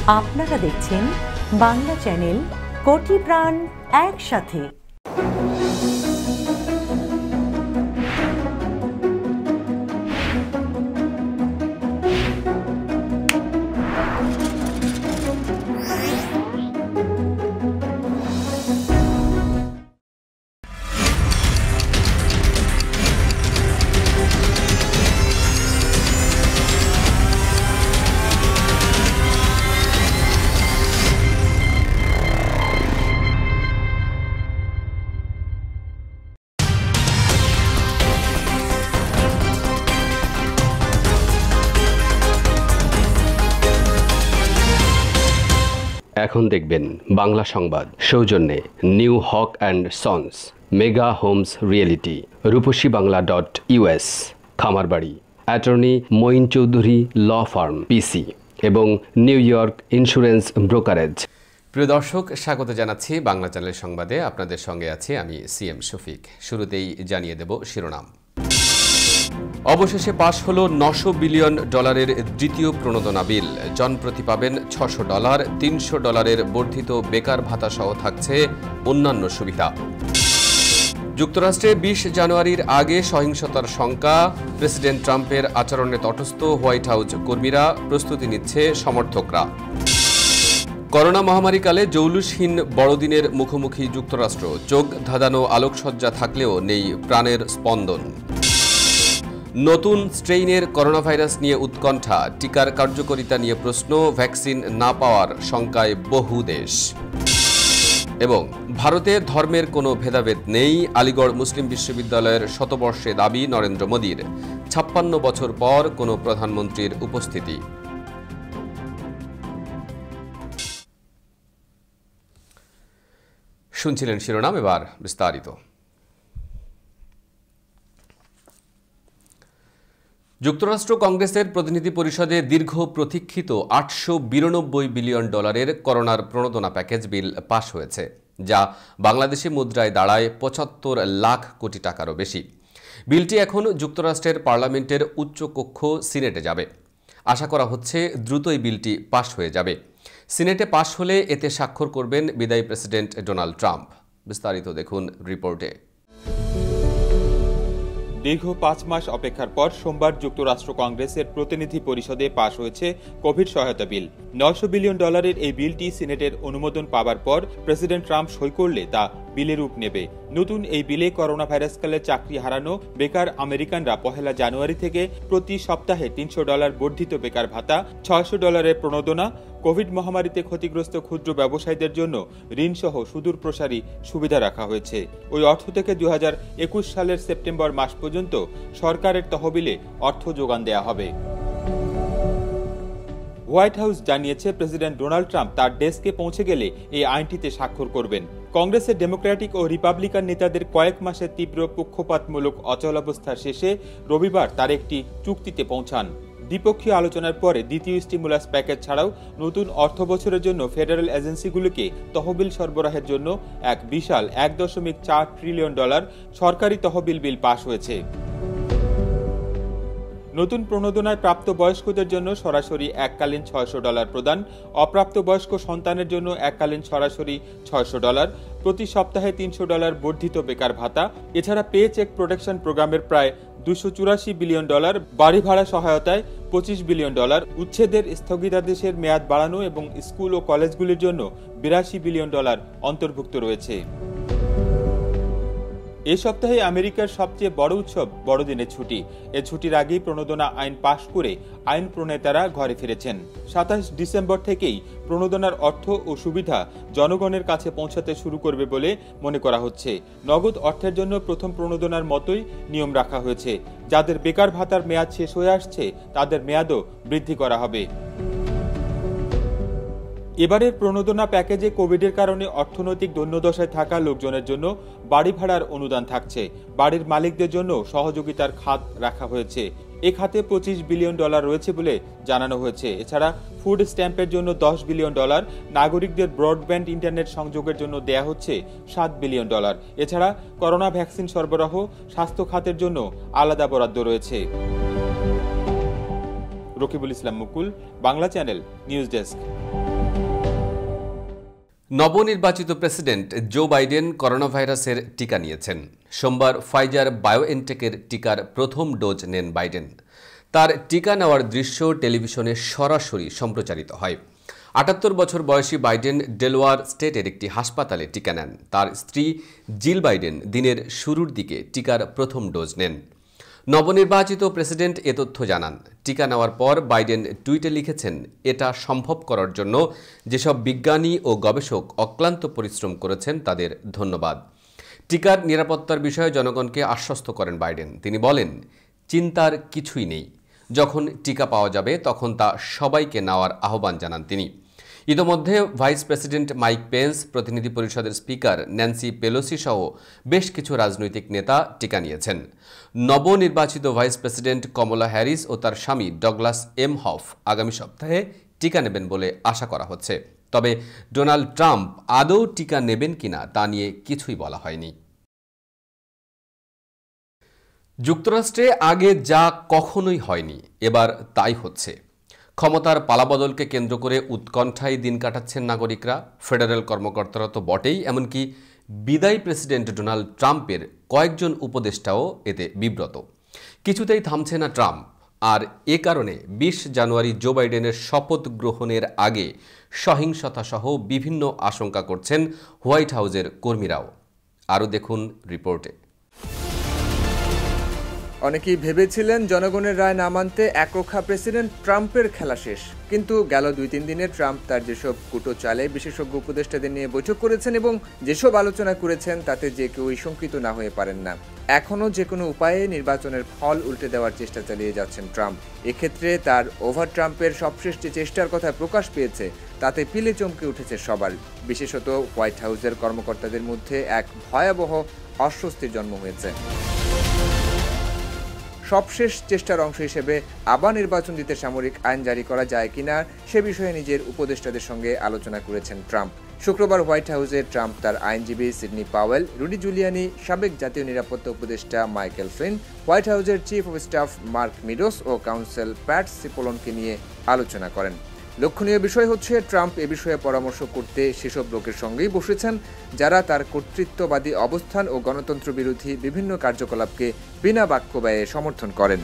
আপনারা দেখছেন বাংলা চ্যানেল কোটি প্রাণ একসাথে। এখন দেখবেন বাংলা সংবাদ সৌজন্যে New Haque and sons, Mega Homes reality, রূপসীবাংলা.us, খামারবাড়ি, attorney Moin Chowdhury law firm PC এবং নিউ ইয়র্ক ইন্স্যুরেন্স ব্রোকারেজ। প্রিয় দর্শক, স্বাগত জানাচ্ছি বাংলা চ্যানেল সংবাদে। আপনাদের সঙ্গে আছি আমি সিএম শফিক। শুরুতেই জানিয়ে দেব শিরোনাম। অবশেষে পাশ হলো $900 বিলিয়ন দ্বিতীয় প্রণোদনা বিল। জনপ্রতি পাবেন $600, $300 বর্ধিত বেকার ভাতা সহ থাকছে অন্যান্য সুবিধা। যুক্তরাষ্ট্রে 20 জানুয়ারির আগে সহিংসতার শঙ্কা, প্রেসিডেন্ট ট্রাম্পের আচরণে তটস্থ হোয়াইট হাউস কর্মীরা, প্রস্তুতি নিচ্ছে সমর্থকরা। করোনা মহামারীকালে জৌলুসহীন বড়দিনের মুখোমুখি যুক্তরাষ্ট্র, চোখ ধাঁধানো আলোকসজ্জা থাকলেও নেই প্রাণের স্পন্দন। নতুন স্ট্রেইনের করোনা ভাইরাস নিয়ে উৎকণ্ঠা, টিকার কার্যকারিতা নিয়ে প্রশ্ন, ভ্যাকসিন না পাওয়ার শঙ্কায় বহু দেশ। এবং ভারতে ধর্মের কোনো ভেদাভেদ নেই, আলিগড় মুসলিম বিশ্ববিদ্যালয়ের শতবর্ষে দাবি নরেন্দ্র মোদীর, 56 বছর পর কোনো প্রধানমন্ত্রীর উপস্থিতি। শুনছিলেন শিরোনাম, এবার বিস্তারিত। যুক্তরাষ্ট্র কংগ্রেসের প্রতিনিধি পরিষদে দীর্ঘ প্রতীক্ষিত $892 বিলিয়ন করোনার প্রণোদনা প্যাকেজ বিল পাশ হয়েছে, যা বাংলাদেশি মুদ্রায় দাঁড়ায় 75 লাখ কোটি টাকারও বেশি। বিলটি এখন যুক্তরাষ্ট্রের পার্লামেন্টের উচ্চকক্ষ সিনেটে যাবে। আশা করা হচ্ছে দ্রুতই বিলটি পাশ হয়ে যাবে। সিনেটে পাশ হলে এতে স্বাক্ষর করবেন বিদায়ী প্রেসিডেন্ট ডোনাল্ড ট্রাম্প। বিস্তারিত দেখুন রিপোর্টে। দীর্ঘ 5 মাস অপেক্ষার পর সোমবার যুক্তরাষ্ট্র কংগ্রেসের প্রতিনিধি পরিষদে পাশ হয়েছে কোভিড সহায়তা বিল। $900 বিলিয়ন এই বিলটি সিনেটের অনুমোদন পাবার পর প্রেসিডেন্ট ট্রাম্প সই করলে তা বিলে রূপ নেবে। নতুন এই বিলে করোনা ভাইরাসকালে চাকরি হারানো বেকার আমেরিকানরা 1 জানুয়ারি থেকে প্রতি সপ্তাহে $300 বর্ধিত বেকার ভাতা, $600 প্রণোদনা, কোভিড মহামারীতে ক্ষতিগ্রস্ত ক্ষুদ্র ব্যবসায়ীদের জন্য ঋণসহ সুদূর প্রসারী সুবিধা রাখা হয়েছে। ওই অর্থ থেকে 2021 সালের সেপ্টেম্বর মাস পর্যন্ত সরকারের তহবিলে অর্থ যোগান দেয়া হবে। হোয়াইট হাউস জানিয়েছে, প্রেসিডেন্ট ডোনাল্ড ট্রাম্প তার ডেস্কে পৌঁছে গেলে এই আইনটিতে স্বাক্ষর করবেন। কংগ্রেসের ডেমোক্রেটিক ও রিপাবলিকান নেতাদের কয়েক মাসের তীব্র পক্ষপাতমূলক অচলাবস্থা শেষে রবিবার তার একটি চুক্তিতে পৌঁছান। দ্বিপক্ষীয় আলোচনার পরে দ্বিতীয় স্টিমুলাস প্যাকেজ ছাড়াও নতুন অর্থ বছরের জন্য ফেডারেল এজেন্সিগুলোকে তহবিল সরবরাহের জন্য এক বিশাল $1.4 ট্রিলিয়ন সরকারি তহবিল বিল পাশ হয়েছে। নতুন প্রণোদনায় প্রাপ্তবয়স্কদের জন্য সরাসরি এককালীন $600 প্রদান, অপ্রাপ্তবয়স্ক সন্তানের জন্য এককালীন সরাসরি $600, প্রতি সপ্তাহে $300 বর্ধিত বেকার ভাতা, এছাড়া পে চেক প্রোটেকশন প্রোগ্রামের প্রায় $284 বিলিয়ন, বাড়ি ভাড়া সহায়তায় $25 বিলিয়ন, উচ্ছেদের স্থগিতাদেশের মেয়াদ বাড়ানো এবং স্কুল ও কলেজগুলির জন্য $82 বিলিয়ন অন্তর্ভুক্ত রয়েছে। এ সপ্তাহে আমেরিকার সবচেয়ে বড় উৎসব বড়দিনের ছুটি। এ ছুটির আগেই প্রণোদনা আইন পাশ করে আইন প্রণেতারা ঘরে ফিরেছেন। 27 ডিসেম্বর থেকেই প্রণোদনার অর্থ ও সুবিধা জনগণের কাছে পৌঁছাতে শুরু করবে বলে মনে করা হচ্ছে। নগদ অর্থের জন্য প্রথম প্রণোদনার মতোই নিয়ম রাখা হয়েছে। যাদের বেকার ভাতার মেয়াদ শেষ হয়ে আসছে তাদের মেয়াদও বৃদ্ধি করা হবে। এবারের প্রণোদনা প্যাকেজে কোভিডের কারণে অর্থনৈতিক দৈন্যদশায় থাকা লোকজনের জন্য বাড়ি ভাড়ার অনুদান থাকছে। বাড়ির মালিকদের জন্য সহযোগিতার খাত রাখা হয়েছে। এ খাতে $25 বিলিয়ন রয়েছে বলে জানানো হয়েছে। এছাড়া ফুড স্ট্যাম্পের জন্য $10 বিলিয়ন, নাগরিকদের ব্রডব্যান্ড ইন্টারনেট সংযোগের জন্য দেয়া হচ্ছে $7 বিলিয়ন। এছাড়া করোনা ভ্যাকসিন সরবরাহ, স্বাস্থ্য খাতের জন্য আলাদা বরাদ্দ রয়েছে। Rakibul Islam Mukul, Bangla channel, news desk. নবনির্বাচিত প্রেসিডেন্ট জো বাইডেন করোনা ভাইরাসের টিকা নিয়েছেন। সোমবার ফাইজার বায়োএনটেকের টিকার প্রথম ডোজ নেন বাইডেন। তার টিকা নেওয়ার দৃশ্য টেলিভিশনে সরাসরি সম্প্রচারিত হয়। ৭৮ বছর বয়সী বাইডেন ডেলওয়ার স্টেটের একটি হাসপাতালে টিকা নেন। তার স্ত্রী জিল বাইডেন দিনের শুরুর দিকে টিকার প্রথম ডোজ নেন। নবনির্বাচিত প্রেসিডেন্ট এ তথ্য জানান। টিকা নেওয়ার পর বাইডেন টুইটে লিখেছেন, এটা সম্ভব করার জন্য যেসব বিজ্ঞানী ও গবেষক অক্লান্ত পরিশ্রম করেছেন তাদের ধন্যবাদ। টিকার নিরাপত্তার বিষয়ে জনগণকে আশ্বস্ত করেন বাইডেন। তিনি বলেন, চিন্তার কিছুই নেই। যখন টিকা পাওয়া যাবে তখন তা সবাইকে নেওয়ার আহ্বান জানান তিনি। ইতোমধ্যে ভাইস প্রেসিডেন্ট মাইক পেন্স, প্রতিনিধি পরিষদের স্পিকার ন্যান্সি পেলোসি সহ বেশ কিছু রাজনৈতিক নেতা টিকা নিয়েছেন। নবনির্বাচিত ভাইস প্রেসিডেন্ট কমলা হ্যারিস ও তার স্বামী ডগলাস এম হফ আগামী সপ্তাহে টিকা নেবেন বলে আশা করা হচ্ছে। তবে ডোনাল্ড ট্রাম্প আদৌ টিকা নেবেন কিনা তা নিয়ে কিছুই বলা হয়নি। যুক্তরাষ্ট্রে আগে যা কখনোই হয়নি, এবার তাই হচ্ছে। ক্ষমতার পালাবদলকে কেন্দ্র করে উৎকণ্ঠায় দিন কাটাচ্ছেন নাগরিকরা। ফেডারেল কর্মকর্তারা তো বটেই, এমনকি বিদায়ী প্রেসিডেন্ট ডোনাল্ড ট্রাম্পের কয়েকজন উপদেষ্টাও এতে বিব্রত। কিছুতেই থামছে না ট্রাম্প। আর এ কারণে ২০ জানুয়ারি জো বাইডেনের শপথ গ্রহণের আগে সহিংসতা সহ বিভিন্ন আশঙ্কা করছেন হোয়াইট হাউসের কর্মীরাও। আরও দেখুন রিপোর্টে। অনেকেই ভেবেছিলেন জনগণের রায় না মানতে একরোখা প্রেসিডেন্ট ট্রাম্পের খেলা শেষ। কিন্তু গেল ২-৩ দিনে ট্রাম্প তার যেসব কুটো চালে বিশেষজ্ঞ উপদেষ্টাদের নিয়ে বৈঠক করেছেন এবং যেসব আলোচনা করেছেন তাতে যে কেউই শঙ্কিত না হয়ে পারেন না। এখনও যে কোনো উপায়ে নির্বাচনের ফল উল্টে দেওয়ার চেষ্টা চালিয়ে যাচ্ছেন ট্রাম্প। এক্ষেত্রে তার ওভার ট্রাম্পের সবশেষ যে চেষ্টার কথা প্রকাশ পেয়েছে তাতে পিলে চমকে উঠেছে সবার, বিশেষত হোয়াইট হাউসের কর্মকর্তাদের মধ্যে এক ভয়াবহ অস্বস্তির জন্ম হয়েছে। সবশেষ চেষ্টার অংশ হিসেবে আবার নির্বাচন দিতে সামরিক আইন জারি করা যায় কিনা সে বিষয়ে নিজের উপদেষ্টাদের সঙ্গে আলোচনা করেছেন ট্রাম্প। শুক্রবার হোয়াইট হাউসে ট্রাম্প তার আইনজীবী সিডনি পাওয়েল, রুডি জুলিয়ানি, সাবেক জাতীয় নিরাপত্তা উপদেষ্টা মাইকেল ফ্লিন, হোয়াইট হাউসের chief of staff Mark Meadows ও কাউন্সিল প্যাট সিপোলনকে নিয়ে আলোচনা করেন। লক্ষণীয় বিষয় হচ্ছে ট্রাম্প এ বিষয়ে পরামর্শ করতে সেসব লোকের সঙ্গেই বসেছেন যারা তার কর্তৃত্ববাদী অবস্থান ও গণতন্ত্র বিরোধী বিভিন্ন কার্যকলাপকে বিনা বাক্য ব্যয়ে সমর্থন করেন।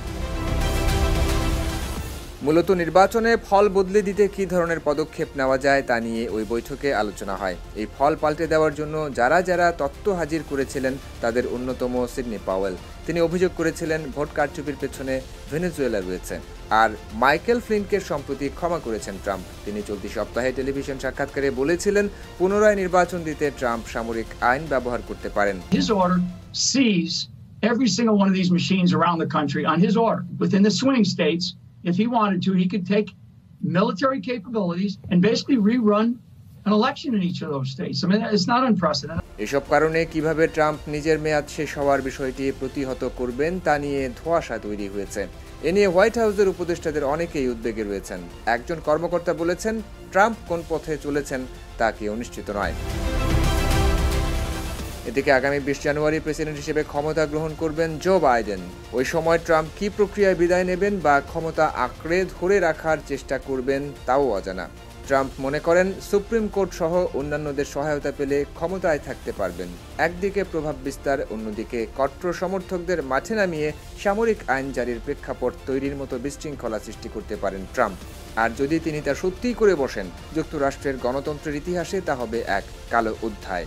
মূলত নির্বাচনে ফল বদলে দিতে কী ধরনের পদক্ষেপ নেওয়া যায় তা নিয়ে ওই বৈঠকে আলোচনা হয়। এই ফল পাল্টে দেওয়ার জন্য যারা যারা তত্ত্ব হাজির করেছিলেন তাদের অন্যতম সিডনি পাওয়েল। তিনি অভিযোগ করেছিলেন ভোট কারচুপির পেছনে ভেনেজুয়েলা রয়েছে। আর মাইকেল ফ্লিনকে সম্প্রতি ক্ষমা করেছেন ট্রাম্প। তিনি চলতি সপ্তাহে টেলিভিশন সাক্ষাৎকারে বলেছিলেন পুনরায় নির্বাচন দিতে ট্রাম্প সামরিক আইন ব্যবহার করতে পারেন। His order sees every single one of these machines around the country on his order. Within the swing states, if he wanted to, he could take military capabilities and basically rerun an election in each of those states. I mean, it's not unprecedented. এসব কারণে কিভাবে Trump নিজের মেয়াদ শেষ হওয়ার বিষয়টি প্রতিহত করবেন তা নিয়ে ধোঁয়াশা তৈরি হয়েছে। এ নিয়ে হোয়াইট হাউসের উপদেষ্টাদের অনেকেই উদ্বেগে রয়েছেন। একজন কর্মকর্তা বলেছেন, ট্রাম্প কোন পথে চলেছেন তা কেউ নিশ্চিত নয়। এদিকে আগামী ২০ জানুয়ারি প্রেসিডেন্ট হিসেবে ক্ষমতা গ্রহণ করবেন জো বাইডেন। ওই সময় ট্রাম্প কী প্রক্রিয়ায় বিদায় নেবেন বা ক্ষমতা আঁকড়ে ধরে রাখার চেষ্টা করবেন তাও অজানা। ট্রাম্প মনে করেন সুপ্রিম কোর্ট সহ অন্যান্যদের সহায়তা পেলে ক্ষমতায় থাকতে পারবেন। একদিকে প্রভাব বিস্তার, অন্যদিকে কট্টর সমর্থকদের মাঠে নামিয়ে সামরিক আইন জারির প্রেক্ষাপট তৈরির মতো বিশৃঙ্খলা সৃষ্টি করতে পারেন ট্রাম্প। আর যদি তিনি তা সত্যিই করে বসেন, যুক্তরাষ্ট্রের গণতন্ত্রের ইতিহাসে তা হবে এক কালো অধ্যায়।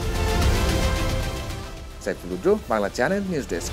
Saiful Rudra, Bangla channel news desk.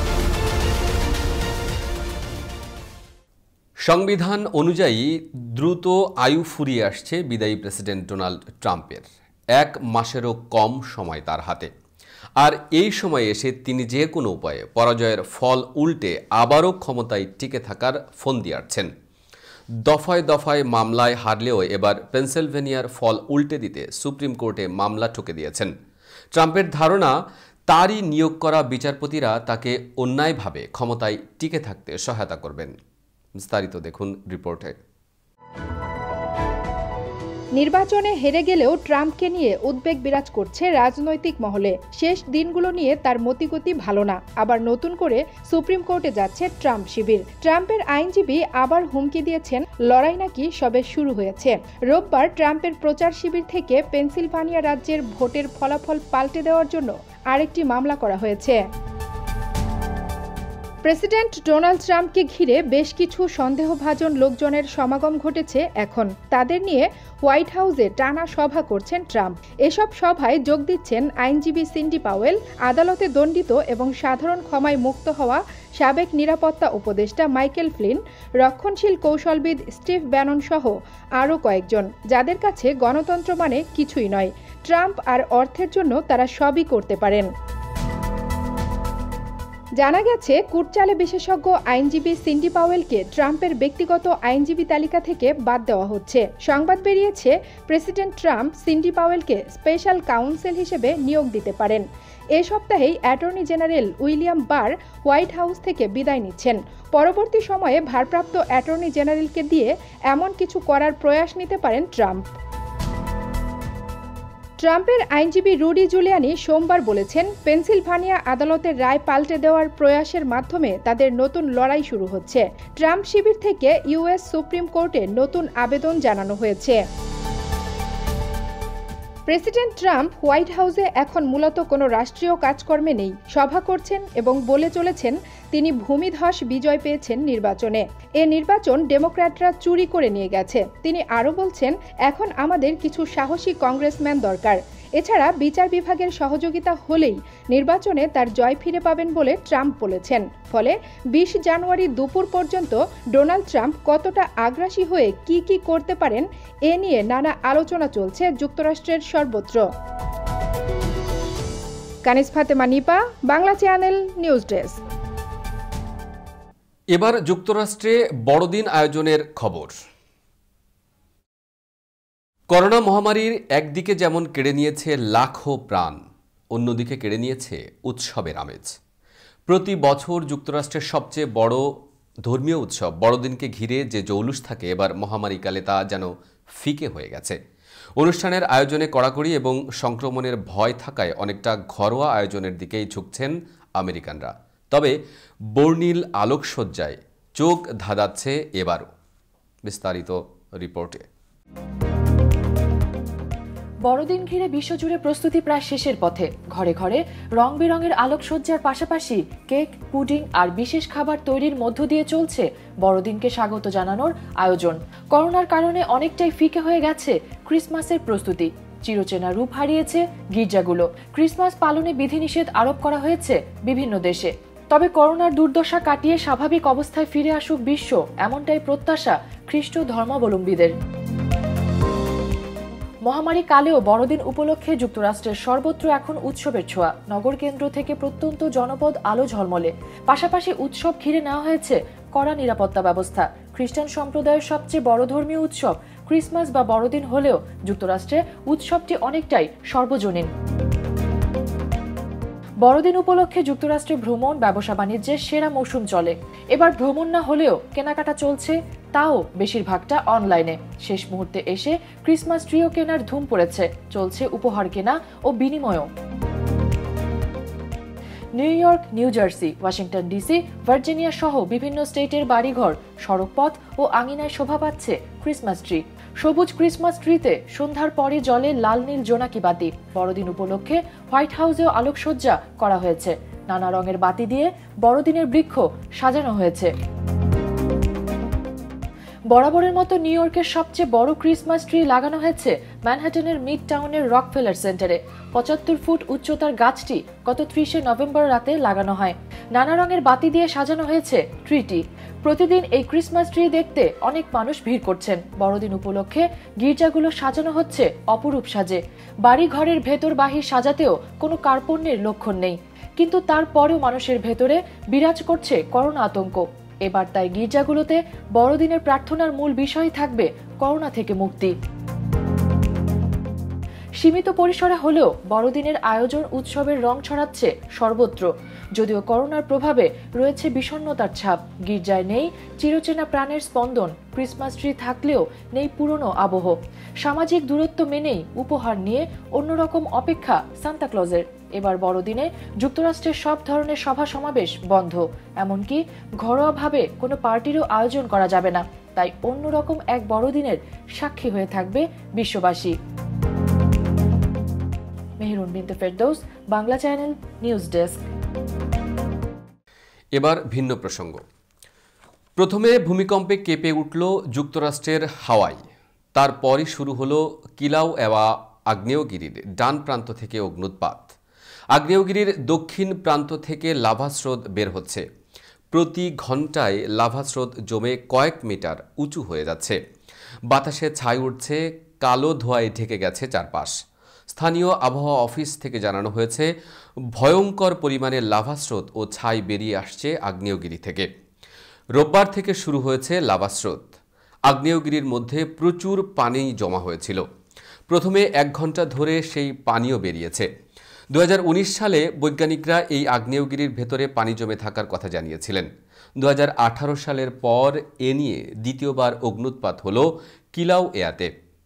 সংবিধান অনুযায়ী দ্রুত আয়ু ফুরিয়ে আসছে বিদায়ী প্রেসিডেন্ট ডোনাল্ড ট্রাম্পের। ১ মাসেরও কম সময় তার হাতে। আর এই সময়ে এসে তিনি যে কোনো উপায়ে পরাজয়ের ফল উল্টে আবারও ক্ষমতায় টিকে থাকার ফন্দি আঁটছেন। দফায় দফায় মামলায় হারলেও এবার পেনসিলভেনিয়ার ফল উল্টে দিতে সুপ্রিম কোর্টে মামলা ঠুকে দিয়েছেন। ট্রাম্পের ধারণা, তারই নিয়োগ করা বিচারপতিরা তাকে অন্যায়ভাবে ক্ষমতায় টিকে থাকতে সহায়তা করবেন। বিস্তারিত দেখুন রিপোর্টে। নির্বাচনে হেরে গেলেও ট্রাম্পকে নিয়ে উদ্বেগ বিরাজ করছে রাজনৈতিক মহলে। শেষ দিনগুলো নিয়ে তার মতিগতি ভালো না, আবার নতুন করে সুপ্রিম কোর্টে যাচ্ছে ট্রাম্প শিবির। ট্রাম্পের আইনজীবী আবার হুমকি দিয়েছেন, লড়াই নাকি সবে শুরু হয়েছে। রোববার ট্রাম্পের প্রচার শিবির থেকে পেনসিলভানিয়া রাজ্যের ভোটের ফলাফল পাল্টে দেওয়ার জন্য আরেকটি মামলা করা হয়েছে। প্রেসিডেন্ট ডোনাল্ড ট্রাম্পকে ঘিরে বেশ কিছু সন্দেহভাজন লোকজনের সমাগম ঘটেছে এখন। তাদের নিয়ে হোয়াইট হাউসে টানা সভা করছেন ট্রাম্প। এসব সভায় যোগ দিচ্ছেন আইনজীবী সিন্ডি পাওয়েল, আদালতে দণ্ডিত এবং সাধারণ ক্ষমায় মুক্ত হওয়া সাবেক নিরাপত্তা উপদেষ্টা মাইকেল ফ্লিন, রক্ষণশীল কৌশলবিদ স্টিভ ব্যানন সহ আরও কয়েকজন, যাদের কাছে গণতন্ত্র মানে কিছুই নয়। ট্রাম্প আর অর্থের জন্য তারা সবই করতে পারেন। জানা গেছে, কুটচালে বিশেষজ্ঞ আইনজীবী সিন্ডি পাওয়েলকে ট্রাম্পের ব্যক্তিগত আইনজীবী তালিকা থেকে বাদ দেওয়া হচ্ছে। সংবাদ বেরিয়েছে, প্রেসিডেন্ট ট্রাম্প সিন্ডি পাওয়েলকে স্পেশাল কাউন্সিল হিসেবে নিয়োগ দিতে পারেন। এ সপ্তাহেই attorney general William Barr White House থেকে বিদায় নিচ্ছেন। পরবর্তী সময়ে ভারপ্রাপ্ত অ্যাটর্নি জেনারেলকে দিয়ে এমন কিছু করার প্রয়াস নিতে পারেন ট্রাম্প। ট্রাম্পের আইনজীবী রুডি জুলিয়ানি সোমবার বলেছেন, পেনসিলভানিয়া আদালতের রায় পাল্টে দেওয়ার প্রয়াসের মাধ্যমে তাদের নতুন লড়াই শুরু হচ্ছে। ট্রাম্প শিবির থেকে ইউএস সুপ্রিম কোর্টে নতুন আবেদন জানানো হয়েছে। প্রেসিডেন্ট ট্রাম্প হোয়াইট হাউসে এখন মূলত কোনো রাষ্ট্রীয় কাজকর্মে নেই। সভা করছেন এবং বলে চলেছেন তিনি ভূমিধস বিজয় পেয়েছেন নির্বাচনে। এ নির্বাচন ডেমোক্র্যাটরা চুরি করে নিয়ে গেছে। তিনি আরও বলছেন, এখন আমাদের কিছু সাহসী কংগ্রেসম্যান দরকার। এছাড়া বিচার বিভাগের সহযোগিতা হলেই নির্বাচনে তার জয় ফিরে পাবেন বলে ট্রাম্প বলেছেন। ফলে ২০ জানুয়ারি দুপুর পর্যন্ত ডোনাল্ড ট্রাম্প কতটা আগ্রাসী হয়ে কি করতে পারেন, এ নিয়ে নানা আলোচনা চলছে যুক্তরাষ্ট্রের সর্বত্র। Kaniz Fatema Nipa, Bangla channel, news desk. এবার যুক্তরাষ্ট্রে বড়দিন আয়োজনের খবর। করোনা মহামারীর একদিকে যেমন কেড়ে নিয়েছে লাখো প্রাণ, অন্যদিকে কেড়ে নিয়েছে উৎসবের আমেজ। প্রতি বছর যুক্তরাষ্ট্রের সবচেয়ে বড় ধর্মীয় উৎসব বড়দিনকে ঘিরে যে জৌলুস থাকে, এবার মহামারীকালে তা যেন ফিকে হয়ে গেছে। অনুষ্ঠানের আয়োজনে কড়াকড়ি এবং সংক্রমণের ভয় থাকায় অনেকটা ঘরোয়া আয়োজনের দিকেই ঝুঁকছেন আমেরিকানরা। তবে বর্ণিল আলোকসজ্জায় চোখ ধাঁধাচ্ছে এবারও। বিস্তারিত রিপোর্টে। বড়দিন ঘিরে বিশ্বজুড়ে প্রস্তুতি প্রায় শেষের পথে। ঘরে ঘরে রং বেরঙের আলোকসজ্জার পাশাপাশি কেক, পুডিং আর বিশেষ খাবার তৈরির মধ্য দিয়ে চলছে বড়দিনকে স্বাগত জানানোর আয়োজন। করোনার কারণে অনেকটাই ফিকে হয়ে গেছে ক্রিসমাসের প্রস্তুতি। চিরচেনা রূপ হারিয়েছে গির্জাগুলো। ক্রিসমাস পালনে বিধিনিষেধ আরোপ করা হয়েছে বিভিন্ন দেশে। তবে করোনার দুর্দশা কাটিয়ে স্বাভাবিক অবস্থায় ফিরে আসুক বিশ্ব, এমনটাই প্রত্যাশা খ্রিস্ট ধর্মাবলম্বীদের। মহামারী কালেও বড়দিন উপলক্ষে যুক্তরাষ্ট্রের সর্বত্র এখন উৎসবের ছোঁয়া। নগর কেন্দ্র থেকে প্রত্যন্ত জনপদ আলো ঝলমলে। পাশাপাশি উৎসব ঘিরে নেওয়া হয়েছে কড়া নিরাপত্তা ব্যবস্থা। খ্রিস্টান সম্প্রদায়ের সবচেয়ে বড় ধর্মীয় উৎসব ক্রিসমাস বা বড়দিন হলেও যুক্তরাষ্ট্রে উৎসবটি অনেকটাই সর্বজনীন। বড়দিন উপলক্ষে যুক্তরাষ্ট্রে ভ্রমণ, ব্যবসা বাণিজ্যের সেরা মৌসুম চলে। এবার ভ্রমণ না হলেও কেনাকাটা চলছে, তাও বেশিরভাগটা অনলাইনে। শেষ মুহূর্তে এসে ক্রিসমাস ট্রিও কেনার ধুম পড়েছে। চলছে উপহার কেনা ও বিনিময়ও। New York, New Jersey, Washington DC, Virginia সহ বিভিন্ন স্টেটের বাড়িঘর, সড়কপথ ও আঙিনায় শোভা পাচ্ছে ক্রিসমাস ট্রি। সবুজ ক্রিসমাস ট্রিতে সন্ধ্যার পরে জ্বলে লাল নীল জোনাকি বাতি। বড়দিন উপলক্ষে হোয়াইট হাউসেও আলোকসজ্জা করা হয়েছে। নানা রঙের বাতি দিয়ে বড়দিনের বৃক্ষ সাজানো হয়েছে। বরাবরের মতো নিউ ইয়র্কের সবচেয়ে বড় ক্রিসমাস ট্রি লাগানো হয়েছে ম্যানহাটনের মিড টাউনের রকফেলার সেন্টারে। ৭৫ ফুট উচ্চতার গাছটি গত ৩০ নভেম্বর রাতে লাগানো হয়। নানা রঙের বাতি দিয়ে সাজানো হয়েছে ট্রিটি। প্রতিদিন এই ক্রিসমাস ট্রি দেখতে অনেক মানুষ ভিড় করছেন। বড়দিন উপলক্ষে গির্জাগুলো সাজানো হচ্ছে অপরূপ সাজে। বাড়ি ঘরের ভেতর বাহির সাজাতেও কোনো কার্পণ্যের লক্ষণ নেই, কিন্তু তারপরেও মানুষের ভেতরে বিরাজ করছে করোনা আতঙ্ক। এবার তাই গির্জাগুলোতে বড়দিনের প্রার্থনার মূল বিষয় থাকবে করোনা থেকে মুক্তি। সীমিত পরিসরে হলেও বড়দিনের আয়োজন উৎসবের রং ছড়াচ্ছে সর্বত্র। যদিও করোনার প্রভাবে রয়েছে বিষণ্ণতার ছাপ, গির্জায় নেই চিরচেনা প্রাণের স্পন্দন, ক্রিসমাস ট্রি থাকলেও নেই পুরনো আবহ। সামাজিক দূরত্ব মেনেই উপহার নিয়ে অন্যরকম অপেক্ষা সান্তাক্লজের। এবার বড়দিনে যুক্তরাষ্ট্রের সব ধরনের সভা সমাবেশ বন্ধ, এমনকি ঘরোয়াভাবে কোনো পার্টিরও আয়োজন করা যাবে না। তাই অন্যরকম এক বড়দিনের সাক্ষী হয়ে থাকবে বিশ্ববাসী। Meherun Binte Ferdous, Bangla channel, news desk. এবার ভিন্ন প্রসঙ্গ। প্রথমে ভূমিকম্পে কেঁপে উঠল যুক্তরাষ্ট্রের হাওয়াই, তারপরই শুরু হলো কিলাউএয়া আগ্নেয়গিরির ডান প্রান্ত থেকে অগ্ন্যুৎপাত। আগ্নেয়গিরির দক্ষিণ প্রান্ত থেকে লাভা স্রোত বের হচ্ছে। প্রতি ঘন্টায় লাভা স্রোত জমে কয়েক মিটার উঁচু হয়ে যাচ্ছে। বাতাসে ছাই উঠছে, কালো ধোঁয়ায় ঢেকে গেছে চারপাশ। স্থানীয় আবহাওয়া অফিস থেকে জানানো হয়েছে, ভয়ঙ্কর পরিমাণে লাভা স্রোত ও ছাই বেরিয়ে আসছে আগ্নেয়গিরি থেকে। রোববার থেকে শুরু হয়েছে লাভা স্রোত। আগ্নেয়গিরির মধ্যে প্রচুর পানি জমা হয়েছিল। প্রথমে 1 ঘন্টা ধরে সেই পানিও বেরিয়েছে। 2019 সালে বৈজ্ঞানিকরা এই আগ্নেয়গিরির ভেতরে পানি জমে থাকার কথা জানিয়েছিলেন। 2018 সালের পর এ নিয়ে দ্বিতীয়বার অগ্ন্যুৎপাত হল কিলাউএয়াতে।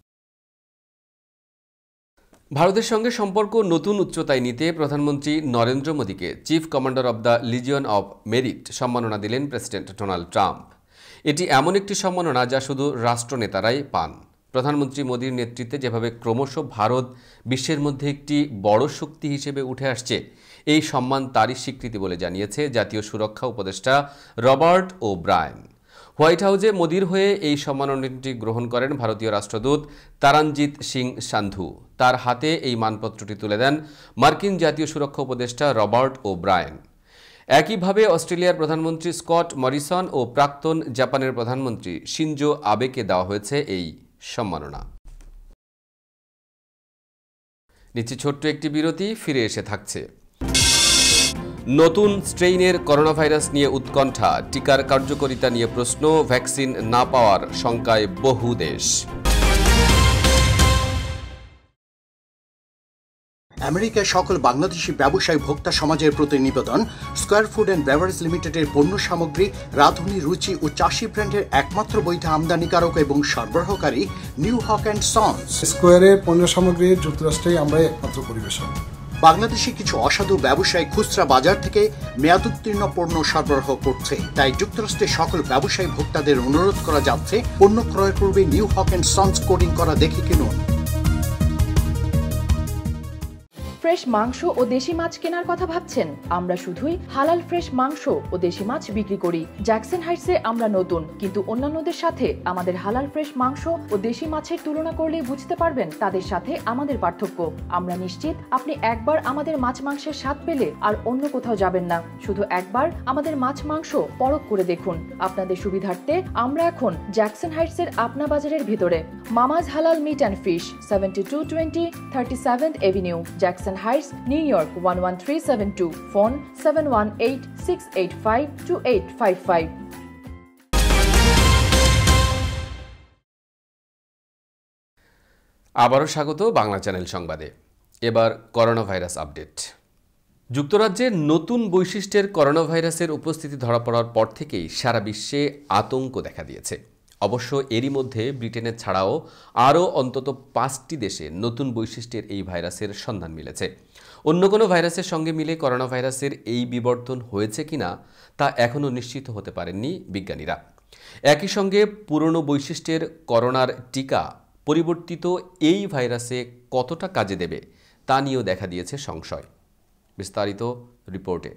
ভারতের সঙ্গে সম্পর্ক নতুন উচ্চতায় নিতে প্রধানমন্ত্রী নরেন্দ্র মোদীকে chief commander of the Legion of Merit সম্মাননা দিলেন প্রেসিডেন্ট ডোনাল্ড ট্রাম্প। এটি এমন একটি সম্মাননা যা শুধু রাষ্ট্রনেতারাই পান। প্রধানমন্ত্রী মোদীর নেতৃত্বে যেভাবে ক্রমশ ভারত বিশ্বের মধ্যে একটি বড় শক্তি হিসেবে উঠে আসছে, এই সম্মান তারই স্বীকৃতি বলে জানিয়েছে জাতীয় সুরক্ষা উপদেষ্টা রবার্ট ওব্রায়েন। হোয়াইট হাউসে মোদীর হয়ে এই সম্মাননাটি গ্রহণ করেন ভারতীয় রাষ্ট্রদূত তারানজিৎ সিং সান্ধু। তার হাতে এই মানপত্রটি তুলে দেন মার্কিন জাতীয় সুরক্ষা উপদেষ্টা রবার্ট ওব্রায়েন। একইভাবে অস্ট্রেলিয়ার প্রধানমন্ত্রী স্কট মরিসন ও প্রাক্তন জাপানের প্রধানমন্ত্রী শিনজো আবেকে দেওয়া হয়েছে এই সম্মাননা। নিচে ছোট্ট একটি বিরতি, ফিরে এসে থাকছে। নতুন স্ট্রেইনের করোনা ভাইরাস নিয়ে উৎকণ্ঠা, টিকার কার্যকারিতা নিয়ে প্রশ্ন, ভ্যাকসিন না পাওয়ার শঙ্কায় বহু দেশ। আমেরিকায় সকল বাংলাদেশি ব্যবসায়ী ভোক্তা সমাজের প্রতি নিবেদন, স্কয়ার ফুড অ্যান্ড বেভারেজ লিমিটেডের পণ্য সামগ্রী, রাঁধুনি, রুচি ও চাষি ব্র্যান্ডের একমাত্র বৈধ আমদানিকারক এবং সরবরাহকারী নিউ হক অ্যান্ড সন্স। স্কয়ারের পণ্য সামগ্রী যুক্তরাষ্ট্রেই আমরা একমাত্র পরিবেশন। বাংলাদেশি কিছু অসাধু ব্যবসায়ী খুচরা বাজার থেকে মেয়াদোত্তীর্ণ পণ্য সরবরাহ করছে। তাই যুক্তরাষ্ট্রের সকল ব্যবসায়ী ভোক্তাদের অনুরোধ করা যাচ্ছে, পণ্য ক্রয়ের পূর্বে New Haque and sons coding করা দেখে কিনুন। ফ্রেশ মাংস ও দেশি মাছ কেনার কথা ভাবছেন? আমরা শুধুই হালাল ফ্রেশ মাংস ও দেশি মাছ বিক্রি করি। জ্যাকসন হাইটসে আমরা নতুন, কিন্তু অন্যান্যদের সাথে আমাদের হালাল ফ্রেশ মাংস ও দেশি মাছের তুলনা করলেই বুঝতে পারবেন তাদের সাথে আমাদের পার্থক্য। আমরা নিশ্চিত আপনি একবার আমাদের মাছ মাংসের স্বাদ পেলে আর অন্য কোথাও যাবেন না। শুধু একবার আমাদের মাছ মাংস পরখ করে দেখুন। আপনাদের সুবিধার্থে আমরা এখন জ্যাকসন হাইটসের আপনা বাজারের ভেতরে। মামাজ হালাল meat and fish, 7220 37th avenue, Jackson Heights, New York 11372. Phone 718-685-2855. আবারও স্বাগত বাংলা চ্যানেল সংবাদে। এবার করোনা ভাইরাস আপডেট। যুক্তরাজ্যে নতুন বৈশিষ্ট্যের করোনা ভাইরাসের উপস্থিতি ধরা পড়ার পর থেকেই সারা বিশ্বে আতঙ্ক দেখা দিয়েছে। অবশ্য এরই মধ্যে ব্রিটেনের ছাড়াও আরও অন্তত 5টি দেশে নতুন বৈশিষ্ট্যের এই ভাইরাসের সন্ধান মিলেছে। অন্য কোনো ভাইরাসের সঙ্গে মিলে করোনা ভাইরাসের এই বিবর্তন হয়েছে কিনা তা এখনও নিশ্চিত হতে পারেননি বিজ্ঞানীরা। একই সঙ্গে পুরনো বৈশিষ্ট্যের করোনার টিকা পরিবর্তিত এই ভাইরাসে কতটা কাজে দেবে তা নিয়েও দেখা দিয়েছে সংশয়। বিস্তারিত রিপোর্টে।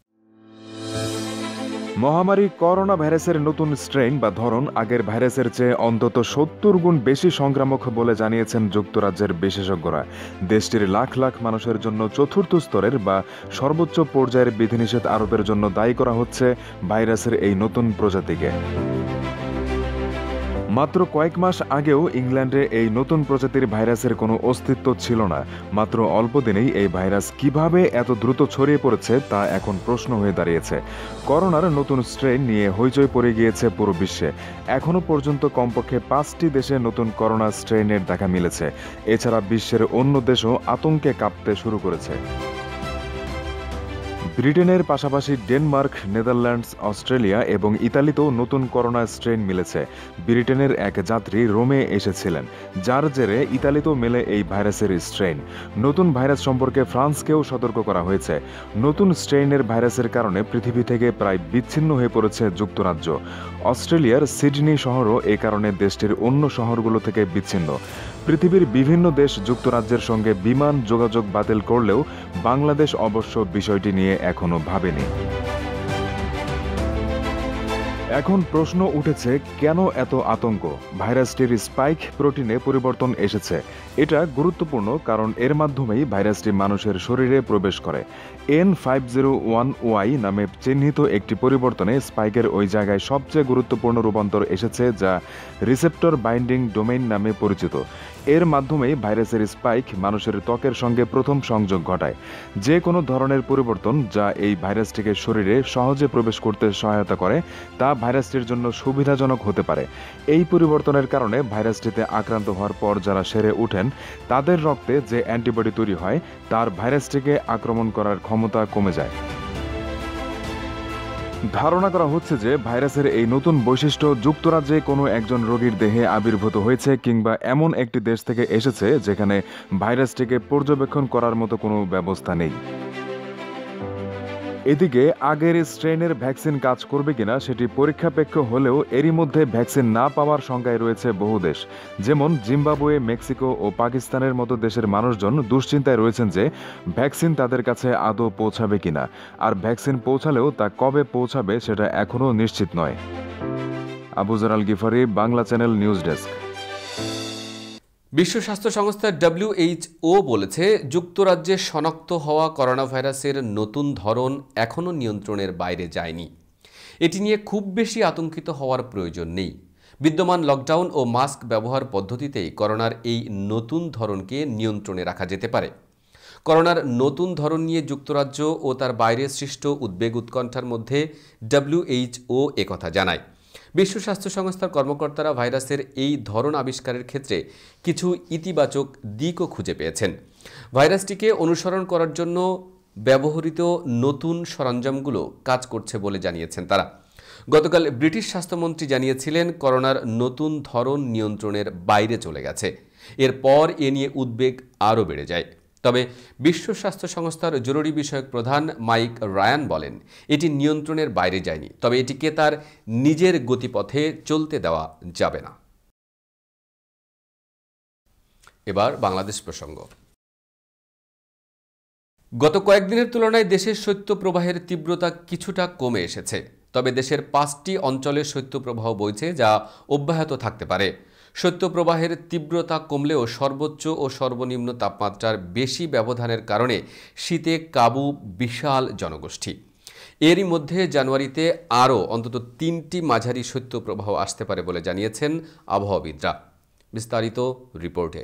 মহামারী করোনা ভাইরাসের নতুন স্ট্রেইন বা ধরন আগের ভাইরাসের চেয়ে অন্তত 70 গুণ বেশি সংক্রামক বলে জানিয়েছেন যুক্তরাজ্যের বিশেষজ্ঞরা। দেশটির লাখ লাখ মানুষের জন্য চতুর্থ স্তরের বা সর্বোচ্চ পর্যায়ের বিধিনিষেধ আরোপের জন্য দায়ী করা হচ্ছে ভাইরাসের এই নতুন প্রজাতিকে। মাত্র কয়েক মাস আগেও ইংল্যান্ডে এই নতুন প্রজাতির ভাইরাসের কোনো অস্তিত্ব ছিল না। মাত্র অল্প দিনেই এই ভাইরাস কিভাবে এত দ্রুত ছড়িয়ে পড়েছে তা এখন প্রশ্ন হয়ে দাঁড়িয়েছে। করোনার নতুন স্ট্রেন নিয়ে হইচই পড়ে গিয়েছে পুরো বিশ্বে। এখনও পর্যন্ত কমপক্ষে 5টি দেশে নতুন করোনা স্ট্রেনের দেখা মিলেছে। এছাড়া বিশ্বের অন্য দেশও আতঙ্কে কাঁপতে শুরু করেছে। ব্রিটেনের পাশাপাশি ডেনমার্ক, নেদারল্যান্ডস, অস্ট্রেলিয়া এবং ইতালিতেও নতুন করোনা স্ট্রেন মিলেছে। ব্রিটেনের এক যাত্রী রোমে এসেছিলেন, যার জেরে ইতালিতেও মেলে এই ভাইরাসের স্ট্রেন। নতুন ভাইরাস সম্পর্কে ফ্রান্সকেও সতর্ক করা হয়েছে। নতুন স্ট্রেনের ভাইরাসের কারণে পৃথিবী থেকে প্রায় বিচ্ছিন্ন হয়ে পড়েছে যুক্তরাজ্য। অস্ট্রেলিয়ার সিডনি শহরও এ কারণে দেশটির অন্য শহরগুলো থেকে বিচ্ছিন্ন। পৃথিবীর বিভিন্ন দেশ যুক্তরাজ্যের সঙ্গে বিমান যোগাযোগ বাতিল করলেও বাংলাদেশ অবশ্য বিষয়টি নিয়ে এখনো ভাবেনি। এখন প্রশ্ন উঠেছে, কেন এত আতঙ্ক? ভাইরাসটির স্পাইক প্রোটিনে পরিবর্তন এসেছে। এটা গুরুত্বপূর্ণ কারণ এর মাধ্যমেই ভাইরাসটি মানুষের শরীরে প্রবেশ করে। N501Y নামে চিহ্নিত একটি পরিবর্তনে স্পাইকের ওই জায়গায় সবচেয়ে গুরুত্বপূর্ণ রূপান্তর এসেছে, যা রিসেপ্টর বাইন্ডিং ডোমেইন নামে পরিচিত। এর মাধ্যমেই ভাইরাসের স্পাইক মানুষের ত্বকের সঙ্গে প্রথম সংযোগ ঘটায়। যে কোনো ধরনের পরিবর্তন যা এই ভাইরাসটিকে শরীরে সহজে প্রবেশ করতে সহায়তা করে তা ভাইরাসটির জন্য সুবিধাজনক হতে পারে। এই পরিবর্তনের কারণে ভাইরাসটিতে আক্রান্ত হওয়ার পর যারা সেরে ওঠেন তাদের রক্তে যে অ্যান্টিবডি তৈরি হয় তার ভাইরাসটিকে আক্রমণ করার ক্ষমতা কমে যায়। ধারণা করা হচ্ছে যে ভাইরাসের এই নতুন বৈশিষ্ট্য যুক্তরাজ্যে কোনো একজন রোগীর দেহে আবির্ভূত হয়েছে কিংবা এমন একটি দেশ থেকে এসেছে যেখানে ভাইরাসটিকে পর্যবেক্ষণ করার মতো কোনো ব্যবস্থা নেই। এদিকে আগের স্ট্রেনের ভ্যাকসিন কাজ করবে কিনা সেটি পরীক্ষাপেক্ষ হলেও এরই মধ্যে ভ্যাকসিন না পাওয়ার শঙ্কায় রয়েছে বহু দেশ। যেমন জিম্বাবুয়ে, মেক্সিকো ও পাকিস্তানের মতো দেশের মানুষজন দুশ্চিন্তায় রয়েছেন যে ভ্যাকসিন তাদের কাছে আদৌ পৌঁছাবে কিনা, আর ভ্যাকসিন পৌঁছালেও তা কবে পৌঁছাবে সেটা এখনও নিশ্চিত নয়। Abuzar Al Gifari, Bangla channel, news desk. বিশ্ব স্বাস্থ্য সংস্থা WHO বলেছে, যুক্তরাজ্যে শনাক্ত হওয়া করোনা ভাইরাসের নতুন ধরন এখনও নিয়ন্ত্রণের বাইরে যায়নি। এটি নিয়ে খুব বেশি আতঙ্কিত হওয়ার প্রয়োজন নেই। বিদ্যমান লকডাউন ও মাস্ক ব্যবহার পদ্ধতিতেই করোনার এই নতুন ধরনকে নিয়ন্ত্রণে রাখা যেতে পারে। করোনার নতুন ধরন নিয়ে যুক্তরাজ্য ও তার বাইরে সৃষ্ট উদ্বেগ উৎকণ্ঠার মধ্যে WHO একথা জানায়। বিশ্ব স্বাস্থ্য সংস্থার কর্মকর্তারা ভাইরাসের এই ধরন আবিষ্কারের ক্ষেত্রে কিছু ইতিবাচক দিকও খুঁজে পেয়েছেন। ভাইরাসটিকে অনুসরণ করার জন্য ব্যবহৃত নতুন সরঞ্জামগুলো কাজ করছে বলে জানিয়েছেন তারা। গতকাল ব্রিটিশ স্বাস্থ্যমন্ত্রী জানিয়েছিলেন, করোনার নতুন ধরন নিয়ন্ত্রণের বাইরে চলে গেছে। এরপর এ নিয়ে উদ্বেগ আরও বেড়ে যায়। তবে বিশ্ব স্বাস্থ্য সংস্থার জরুরি বিষয়ক প্রধান মাইক রায়ান বলেন, এটি নিয়ন্ত্রণের বাইরে যায়নি, তবে এটিকে তার নিজের গতিপথে চলতে দেওয়া যাবে না। এবার বাংলাদেশ প্রসঙ্গ। গত কয়েকদিনের তুলনায় দেশের শৈত্যপ্রবাহের তীব্রতা কিছুটা কমে এসেছে। তবে দেশের 5টি অঞ্চলে শৈত্যপ্রবাহ বইছে, যা অব্যাহত থাকতে পারে। শৈত্যপ্রবাহের তীব্রতা কমলেও সর্বোচ্চ ও সর্বনিম্ন তাপমাত্রার বেশি ব্যবধানের কারণে শীতে কাবু বিশাল জনগোষ্ঠী। এরই মধ্যে জানুয়ারিতে আরও অন্তত 3টি মাঝারি শৈত্যপ্রবাহ আসতে পারে বলে জানিয়েছেন আবহাওয়াবিদরা। বিস্তারিত রিপোর্টে।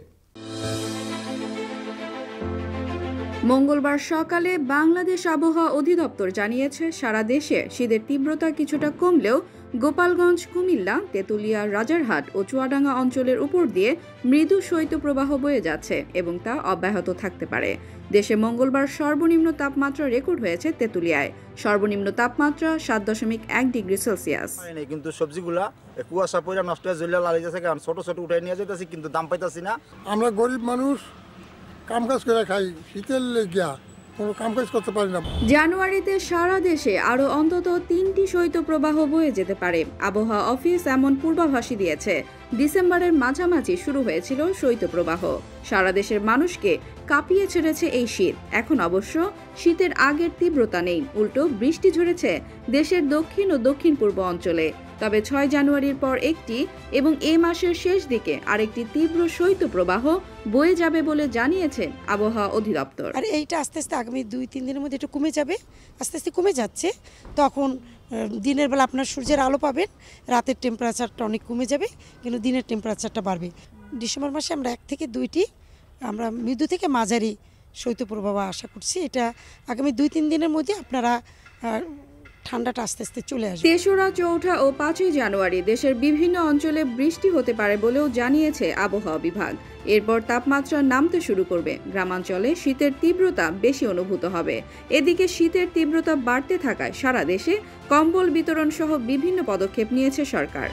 মঙ্গলবার সকালে বাংলাদেশ আবহাওয়া অধিদপ্তর জানিয়েছে, সারা দেশে শীতের তীব্রতা কিছুটা কমলেও গোপালগঞ্জ, কুমিল্লা, তেঁতুলিয়া, রাজারহাট ও চুয়াডাঙ্গা অঞ্চলের উপর দিয়ে মৃদু শৈত্যপ্রবাহ বয়ে যাচ্ছে এবং তা অব্যাহত থাকতে পারে। দেশে মঙ্গলবার সর্বনিম্ন তাপমাত্রা রেকর্ড হয়েছে তেঁতুলিয়ায়। সর্বনিম্ন তাপমাত্রা 7.1 ডিগ্রি সেলসিয়াস। কিন্তু সবজিগুলা কুয়াশা পড়ে নষ্ট হয়ে জ্বলে লাল যাচ্ছে, কারণ ছোট ছোট উঠাই নিয়ে যেতেছি, কিন্তু দাম পাইতাছি না। আমরা গরিব মানুষ, কাম কাজ করে খাই, শীতের লেগিয়া কোনো কাম কাজ করতে পারি না। জানুয়ারিতে সারা দেশে আরো অন্তত 3টি শৈত্যপ্রবাহ বয়ে যেতে পারে। আবহাওয়া অফিস এমন পূর্বাভাসই দিয়েছে। ডিসেম্বরের মাঝামাঝি শুরু হয়েছিল শৈত্যপ্রবাহ। সারা দেশের মানুষকে কাঁপিয়ে ছেড়েছে এই শীত। এখন অবশ্য শীতের আগের তীব্রতা নেই, উল্টো বৃষ্টি ঝরেছে দেশের দক্ষিণ ও দক্ষিণ পূর্ব অঞ্চলে। তবে 6 জানুয়ারির পর একটি এবং এ মাসের শেষ দিকে আরেকটি তীব্র শৈত্যপ্রবাহ বয়ে যাবে বলে জানিয়েছেন আবহাওয়া অধিদপ্তর। আর এইটা আস্তে আস্তে আগামী 2-3 দিনের মধ্যে একটু কমে যাবে, আস্তে আস্তে কমে যাচ্ছে। তখন দিনের বেলা আপনার সূর্যের আলো পাবেন, রাতের টেম্পারেচারটা অনেক কমে যাবে, কিন্তু দিনের টেম্পারেচারটা বাড়বে। ডিসেম্বর মাসে আমরা 1 থেকে 2টি আমরা মৃদু থেকে মাঝারি শৈত্যপ্রবাহ আশা করছি। এটা আগামী 2-3 দিনের মধ্যে আপনারা ঠান্ডাটা আস্তে আস্তে চলে আসবে। 3রা, 4ঠা ও 5ই জানুয়ারি দেশের বিভিন্ন অঞ্চলে বৃষ্টি হতে পারে বলেও জানিয়েছে আবহাওয়া বিভাগ। এরপর তাপমাত্রা নামতে শুরু করবে, গ্রামাঞ্চলে শীতের তীব্রতা বেশি অনুভূত হবে। এদিকে শীতের তীব্রতা বাড়তে থাকায় সারা দেশে কম্বল বিতরণ সহ বিভিন্ন পদক্ষেপ নিয়েছে সরকার।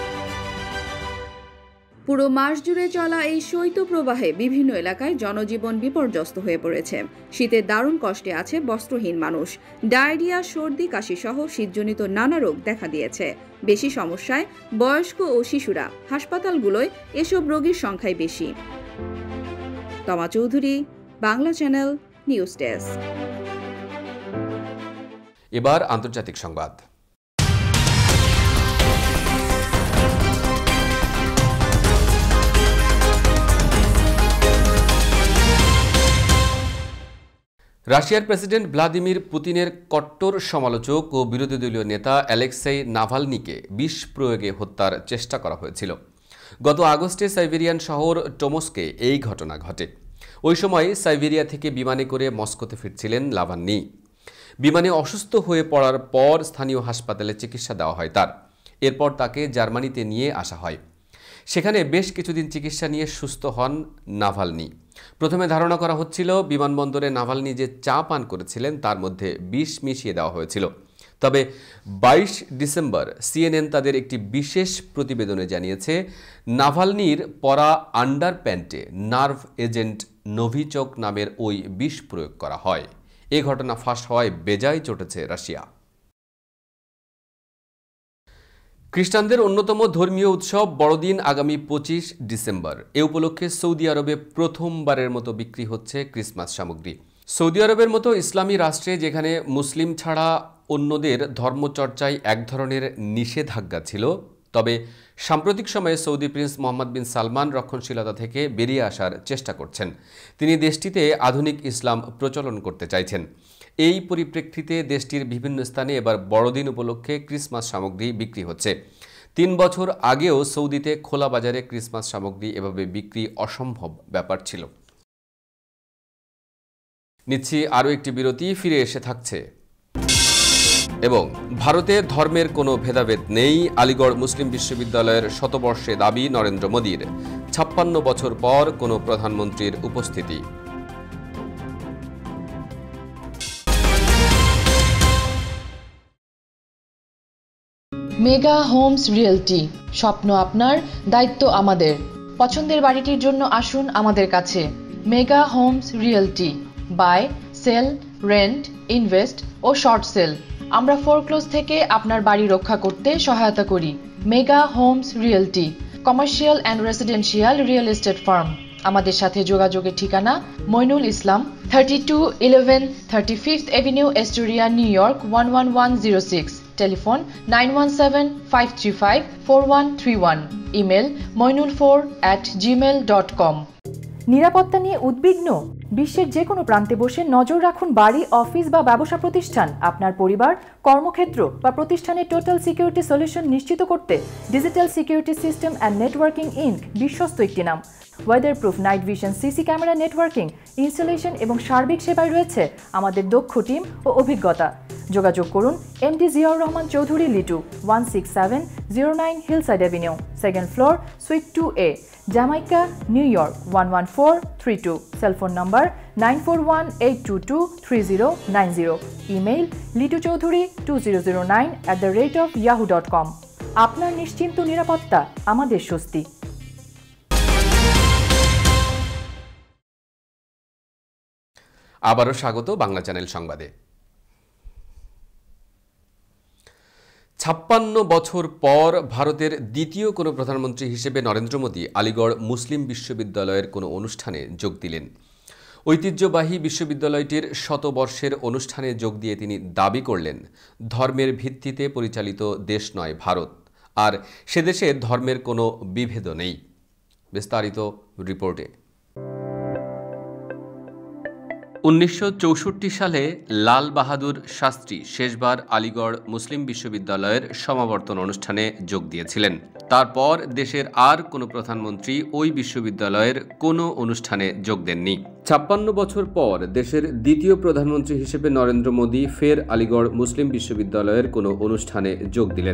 পুরো মাস জুড়ে চলা এই শৈত্যপ্রবাহে বিভিন্ন এলাকায় জনজীবন বিপর্যস্ত হয়ে পড়েছে। শীতে দারুণ কষ্টে আছে বস্ত্রহীন মানুষ। ডায়রিয়া, সর্দি, কাশি সহ শীতজনিত নানা রোগ দেখা দিয়েছে। বেশি সমস্যায় বয়স্ক ও শিশুরা। হাসপাতালগুলোয় এসব রোগীর সংখ্যাই বেশি। Toma Chowdhury, Bangla channel, news desk. এবার আন্তর্জাতিক সংবাদ। রাশিয়ার প্রেসিডেন্ট ভ্লাদিমির পুতিনের কট্টর সমালোচক ও বিরোধী দলীয় নেতা অ্যালেক্সেই নাভালনিকে বিষ প্রয়োগে হত্যার চেষ্টা করা হয়েছিল। গত আগস্টে সাইবেরিয়ান শহর টোমস্কে এই ঘটনা ঘটে। ওই সময় সাইবেরিয়া থেকে বিমানে করে মস্কোতে ফিরছিলেন নাভালনি। বিমানে অসুস্থ হয়ে পড়ার পর স্থানীয় হাসপাতালে চিকিৎসা দেওয়া হয় তার। এরপর তাকে জার্মানিতে নিয়ে আসা হয়। সেখানে বেশ কিছুদিন চিকিৎসা নিয়ে সুস্থ হন নাভালনি। প্রথমে ধারণা করা হচ্ছিল বিমানবন্দরে নাভালনি যে চা পান করেছিলেন তার মধ্যে বিষ মিশিয়ে দেওয়া হয়েছিল। তবে 22 ডিসেম্বর সিএনএন তাদের একটি বিশেষ প্রতিবেদনে জানিয়েছে নাভালনির পরা আন্ডার প্যান্টে নার্ভ এজেন্ট নোভিচক নামের ওই বিষ প্রয়োগ করা হয়। এ ঘটনা ফাঁস হওয়ায় বেজায় চটেছে রাশিয়া। খ্রিস্টানদের অন্যতম ধর্মীয় উৎসব বড়দিন আগামী 25 ডিসেম্বর। এ উপলক্ষে সৌদি আরবে প্রথমবারের মতো বিক্রি হচ্ছে ক্রিসমাস সামগ্রী। সৌদি আরবের মতো ইসলামী রাষ্ট্রে যেখানে মুসলিম ছাড়া অন্যদের ধর্মচর্চায় এক ধরনের নিষেধাজ্ঞা ছিল, তবে সাম্প্রতিক সময়ে Saudi prince Mohammed bin Salman রক্ষণশীলতা থেকে বেরিয়ে আসার চেষ্টা করছেন। তিনি দেশটিতে আধুনিক ইসলাম প্রচলন করতে চাইছেন। এই পরিপ্রেক্ষিতে দেশটির বিভিন্ন স্থানে এবার বড়দিন উপলক্ষে ক্রিসমাস সামগ্রী বিক্রি হচ্ছে। 3 বছর আগেও সৌদিতে খোলা বাজারে ক্রিসমাস সামগ্রী এভাবে বিক্রি অসম্ভব ব্যাপার ছিল। নিচ্ছি আরও একটি বিরতি, ফিরে এসে থাকছে। এবং ভারতে ধর্মের কোনো ভেদাভেদ নেই, আলিগড় মুসলিম বিশ্ববিদ্যালয়ের শতবর্ষে দাবি নরেন্দ্র মোদীর। 56 বছর পর কোনো প্রধানমন্ত্রীর উপস্থিতি। মেগা হোমস রিয়েলটি, স্বপ্ন আপনার, দায়িত্ব আমাদের। পছন্দের বাড়িটির জন্য আসুন আমাদের কাছে। Mega Homes Realty, buy, sell, rent, invest ও শর্ট সেল। আমরা ফোরক্লোজ থেকে আপনার বাড়ি রক্ষা করতে সহায়তা করি। Mega Homes Realty, commercial and residential real estate firm. আমাদের সাথে যোগাযোগের ঠিকানা Moinul Islam, 3211 35th avenue, Astoria, New York 11106। Telephone 9175354131। Email moinul4@gmail.com। নিরাপত্তা নিয়ে উদ্বিগ্ন? বিশ্বের যে কোনো প্রান্তে বসে নজর রাখুন বাড়ি, অফিস বা ব্যবসা প্রতিষ্ঠান। আপনার পরিবার, কর্মক্ষেত্র বা প্রতিষ্ঠানের টোটাল সিকিউরিটি সলিউশন নিশ্চিত করতে digital security system and networking Inc বিশ্বস্ত একটি নাম। Weatherproof night vision, CC camera, networking, installation এবং সার্বিক সেবায় রয়েছে আমাদের দক্ষ টিম ও অভিজ্ঞতা। যোগাযোগ করুন MD Ziaur Rahman Chowdhury Litu, 16709 Hillside avenue, 2nd floor, suite 2A, Jamaica, New York 11432। Cellphone নম্বর 9418223090। Email lituchaudhuri2009@yahoo.com। আপনার নিশ্চিন্ত নিরাপত্তা আমাদের স্বস্তি। আবারও স্বাগত বাংলা চ্যানেল সংবাদে। 56 বছর পর ভারতের দ্বিতীয় কোনো প্রধানমন্ত্রী হিসেবে নরেন্দ্র মোদী আলিগড় মুসলিম বিশ্ববিদ্যালয়ের কোনো অনুষ্ঠানে যোগ দিলেন। ঐতিহ্যবাহী বিশ্ববিদ্যালয়টির শতবর্ষের অনুষ্ঠানে যোগ দিয়ে তিনি দাবি করলেন, ধর্মের ভিত্তিতে পরিচালিত দেশ নয় ভারত, আর সে দেশে ধর্মের কোনো বিভেদ নেই। বিস্তারিত রিপোর্টে। 1964 সালে লাল বাহাদুর শাস্ত্রী শেষবার আলিগড় মুসলিম বিশ্ববিদ্যালয়ের সমাবর্তন অনুষ্ঠানে যোগ দিয়েছিলেন। তারপর দেশের আর কোনো প্রধানমন্ত্রী ওই বিশ্ববিদ্যালয়ের কোনো অনুষ্ঠানে যোগ দেননি। 56 বছর পর দেশের দ্বিতীয় প্রধানমন্ত্রী হিসেবে নরেন্দ্র মোদী ফের আলিগড় মুসলিম বিশ্ববিদ্যালয়ের কোনো অনুষ্ঠানে যোগ দিলেন।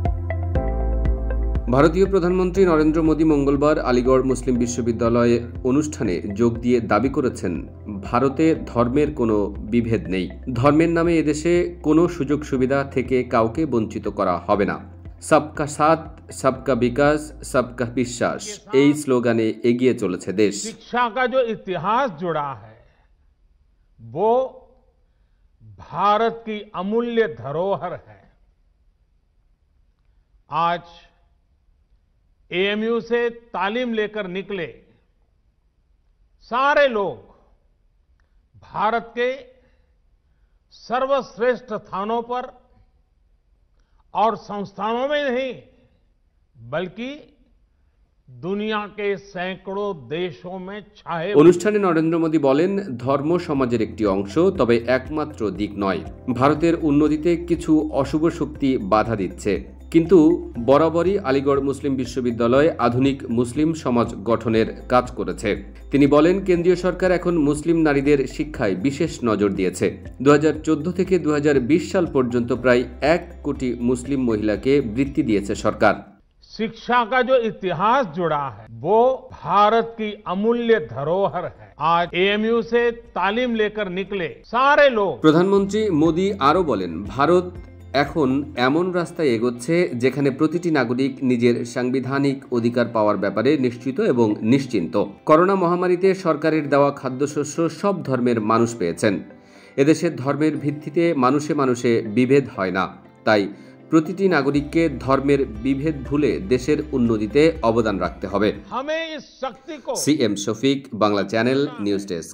ভারতীয় প্রধানমন্ত্রী নরেন্দ্র মোদী মঙ্গলবার আলিগড় মুসলিম বিশ্ববিদ্যালয়ে অনুষ্ঠানে যোগ দিয়ে দাবি করেছেন, ভারতে ধর্মের কোনো বিভেদ নেই। ধর্মের নামে এদেশে কোনো সুযোগ সুবিধা থেকে কাউকে বঞ্চিত করা হবে না। সবকা সাথ, সবকা বিকাশ, সবকা বিশ্বাস এই স্লোগানে এগিয়ে চলেছে দেশ। शिक्षा का जो इतिहास जुड़ा है वो भारत की अमूल्य धरोहर है। आज एएमयू से तालीम लेकर निकले सारे लोग भारत के सर्वश्रेष्ठ स्थानों पर और संस्थानों में नहीं बल्कि दुनिया के सैकड़ों देशों में छाए। অনুষ্ঠানে নরেন্দ্র মোদী বলেন, ধর্ম সমাজের একটি অংশ, তবে একমাত্র দিক নয়। ভারতের উন্নতিতে কিছু অশুভ শক্তি বাধা দিচ্ছে, কিন্তু বরাবরই আলিগড় মুসলিম বিশ্ববিদ্যালয় আধুনিক মুসলিম সমাজ গঠনের কাজ করেছে। তিনি বলেন, কেন্দ্রীয় সরকার এখন মুসলিম নারীদের শিক্ষায় বিশেষ নজর দিয়েছে। 2014 থেকে 2020 সাল পর্যন্ত প্রায় 1 কোটি মুসলিম মহিলাকে বৃত্তি দিয়েছে সরকার। शिक्षा का जो इतिहास जुड़ा है वो भारत की अमूल्य धरोहर है। आज एएमयू से तालीम लेकर निकले सारे लोग। প্রধানমন্ত্রী মোদী আরও বলেন, ভারত এখন এমন রাস্তায় এগোচ্ছে যেখানে প্রতিটি নাগরিক নিজের সাংবিধানিক অধিকার পাওয়ার ব্যাপারে নিশ্চিত এবং নিশ্চিন্ত। করোনা মহামারীতে সরকারের দেওয়া খাদ্যশস্য সব ধর্মের মানুষ পেয়েছেন। এদেশের ধর্মের ভিত্তিতে মানুষে মানুষে বিভেদ হয় না, তাই প্রতিটি নাগরিককে ধর্মের বিভেদ ভুলে দেশের উন্নতিতে অবদান রাখতে হবে। CM Shafiq, Bangla channel, news desk.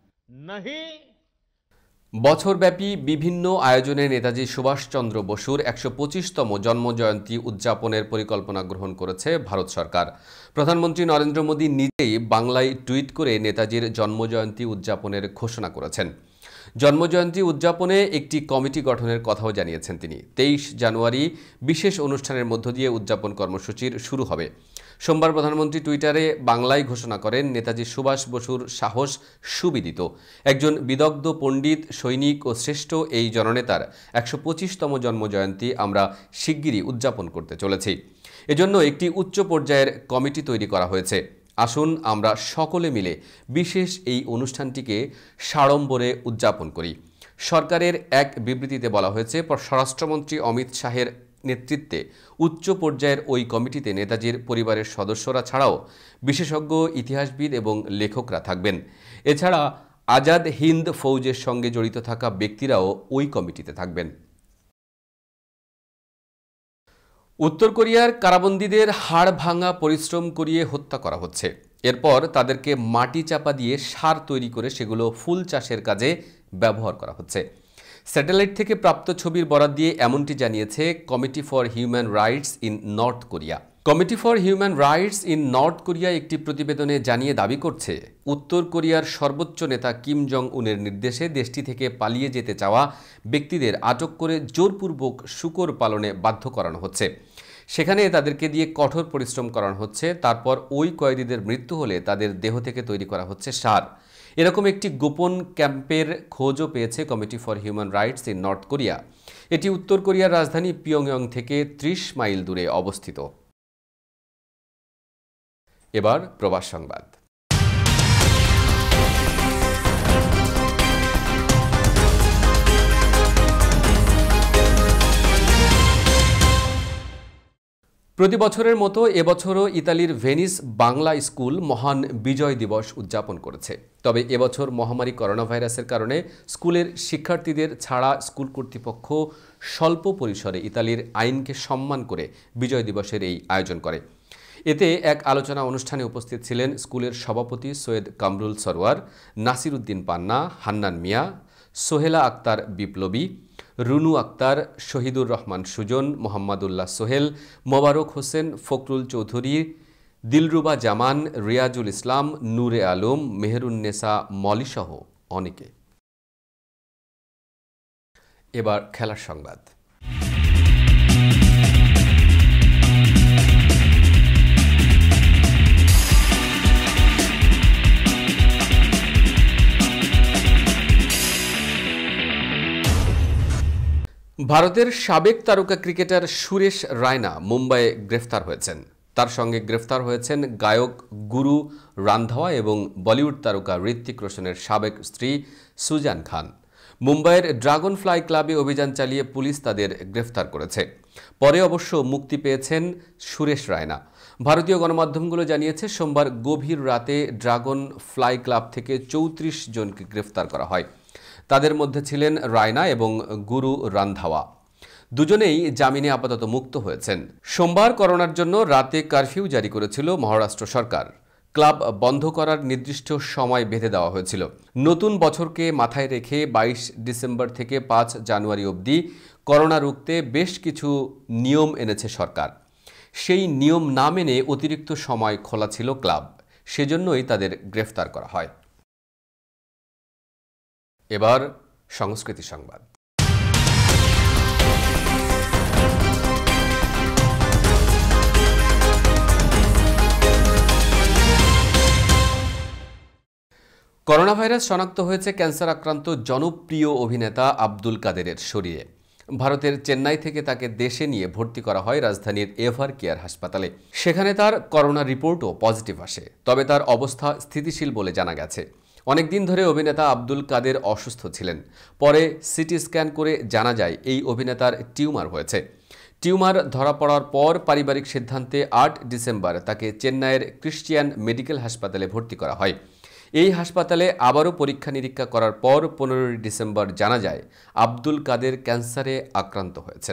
বছরব্যাপী বিভিন্ন আয়োজনে নেতাজি সুভাষচন্দ্র বসুর 125তম জন্মজয়ন্তী উদযাপনের পরিকল্পনা গ্রহণ করেছে ভারত সরকার। প্রধানমন্ত্রী নরেন্দ্র মোদী নিজেই বাংলায় টুইট করে নেতাজির জন্মজয়ন্তী উদযাপনের ঘোষণা করেছেন। জন্মজয়ন্তী উদযাপনে একটি কমিটি গঠনের কথাও জানিয়েছেন তিনি। 23 জানুয়ারি বিশেষ অনুষ্ঠানের মধ্য দিয়ে উদযাপন কর্মসূচির শুরু হবে। সোমবার প্রধানমন্ত্রী টুইটারে বাংলায় ঘোষণা করেন, নেতাজি সুভাষ বসুর সাহস সুবিদিত। একজন বিদগ্ধ পণ্ডিত, সৈনিক ও শ্রেষ্ঠ এই জননেতার 125তম জন্মজয়ন্তী আমরা শিগগিরই উদযাপন করতে চলেছি। এজন্য একটি উচ্চ পর্যায়ের কমিটি তৈরি করা হয়েছে। আসুন আমরা সকলে মিলে বিশেষ এই অনুষ্ঠানটিকে সাড়ম্বরে উদযাপন করি। সরকারের এক বিবৃতিতে বলা হয়েছে, স্বরাষ্ট্রমন্ত্রী অমিত শাহের নেতৃত্বে উচ্চ পর্যায়ের ওই কমিটিতে নেতাজির পরিবারের সদস্যরা ছাড়াও বিশেষজ্ঞ, ইতিহাসবিদ এবং লেখকরা থাকবেন। এছাড়া আজাদ হিন্দ ফৌজের সঙ্গে জড়িত থাকা ব্যক্তিরাও ওই কমিটিতে থাকবেন। উত্তর কোরিয়ার কারাবন্দীদের হাড় ভাঙা পরিশ্রম করিয়ে হত্যা করা হচ্ছে। এরপর তাদেরকে মাটি চাপা দিয়ে সার তৈরি করে সেগুলো ফুল চাষের কাজে ব্যবহার করা হচ্ছে। স্যাটেলাইট থেকে প্রাপ্ত ছবির বরাত দিয়ে এমনটি জানিয়েছে committee for human rights in North Korea. Committee for human rights in North Korea একটি প্রতিবেদনে জানিয়ে দাবি করছে, উত্তর কোরিয়ার সর্বোচ্চ নেতা কিম জং উনের নির্দেশে দেশটি থেকে পালিয়ে যেতে চাওয়া ব্যক্তিদের আটক করে জোরপূর্বক শূকর পালনে বাধ্য করানো হচ্ছে। সেখানে তাদেরকে দিয়ে কঠোর পরিশ্রম করানো হচ্ছে। তারপর ওই কয়েদিদের মৃত্যু হলে তাদের দেহ থেকে তৈরি করা হচ্ছে সার। এরকম একটি গোপন ক্যাম্পের খোঁজও পেয়েছে committee for human rights in North Korea. এটি উত্তর কোরিয়ার রাজধানী পিয়ংইয়ং থেকে 30 মাইল দূরে অবস্থিত। এবার প্রবাস সংবাদ। প্রতি বছরের মতো এবছরও ইতালির ভেনিস বাংলা স্কুল মহান বিজয় দিবস উদযাপন করেছে। তবে এবছর মহামারী করোনা ভাইরাসের কারণে স্কুলের শিক্ষার্থীদের ছাড়া স্কুল কর্তৃপক্ষ স্বল্প পরিসরে ইতালির আইনকে সম্মান করে বিজয় দিবসের এই আয়োজন করে। এতে এক আলোচনা অনুষ্ঠানে উপস্থিত ছিলেন স্কুলের সভাপতি সৈয়দ কামরুল সরওয়ার, নাসির উদ্দিন পান্না, হান্নান মিয়া, সোহেলা আক্তার বিপ্লবী, রুনু আক্তার, শহীদুর রহমান সুজন, মোহাম্মদুল্লাহ সোহেল, মোবারক হোসেন, ফখরুল চৌধুরী, দিলরুবা জামান, রিয়াজুল ইসলাম, নূরে আলম, মেহেরুন্নেসা মলিসহ অনেকে। এবার খেলার সংবাদ। ভারতের সাবেক তারকা ক্রিকেটার সুরেশ রায়না মুম্বাইয়ে গ্রেফতার হয়েছেন। তার সঙ্গে গ্রেফতার হয়েছেন গায়ক গুরু রান্ধাওয়া এবং বলিউড তারকা ঋত্বিক রোশনের সাবেক স্ত্রী সুজান খান। মুম্বাইয়ের ড্রাগন ফ্লাই ক্লাবে অভিযান চালিয়ে পুলিশ তাদের গ্রেফতার করেছে। পরে অবশ্য মুক্তি পেয়েছেন সুরেশ রায়না। ভারতীয় গণমাধ্যমগুলো জানিয়েছে সোমবার গভীর রাতে ড্রাগন ফ্লাই ক্লাব থেকে ৩৪ জনকে গ্রেফতার করা হয়। তাদের মধ্যে ছিলেন রায়না এবং গুরু রান্ধাওয়া। দুজনেই জামিনে আপাতত মুক্ত হয়েছেন। সোমবার করোনার জন্য রাতে কারফিউ জারি করেছিল মহারাষ্ট্র সরকার। ক্লাব বন্ধ করার নির্দিষ্ট সময় বেঁধে দেওয়া হয়েছিল। নতুন বছরকে মাথায় রেখে ২২ ডিসেম্বর থেকে ৫ জানুয়ারি অবধি করোনা রুখতে বেশ কিছু নিয়ম এনেছে সরকার। সেই নিয়ম না মেনে অতিরিক্ত সময় খোলা ছিল ক্লাব, সেজন্যই তাদের গ্রেফতার করা হয়। এবার সংস্কৃতি সংবাদ। করোনা ভাইরাস শনাক্ত হয়েছে ক্যান্সার আক্রান্ত জনপ্রিয় অভিনেতা আব্দুল কাদেরের শরীরে। ভারতের চেন্নাই থেকে তাকে দেশে নিয়ে ভর্তি করা হয় রাজধানীর এভার কেয়ার হাসপাতালে। সেখানে তার করোনা রিপোর্টও পজিটিভ আসে, তবে তার অবস্থা স্থিতিশীল বলে জানা গেছে। অনেকদিন ধরে অভিনেতা আব্দুল কাদের অসুস্থ ছিলেন। পরে সিটি স্ক্যান করে জানা যায় এই অভিনেতার টিউমার হয়েছে। টিউমার ধরা পড়ার পর পারিবারিক সিদ্ধান্তে ৮ ডিসেম্বর তাকে চেন্নাইয়ের ক্রিশ্চিয়ান মেডিকেল হাসপাতালে ভর্তি করা হয়। এই হাসপাতালে আবারও পরীক্ষা নিরীক্ষা করার পর ১৫ ডিসেম্বর জানা যায় আব্দুল কাদের ক্যান্সারে আক্রান্ত হয়েছেন।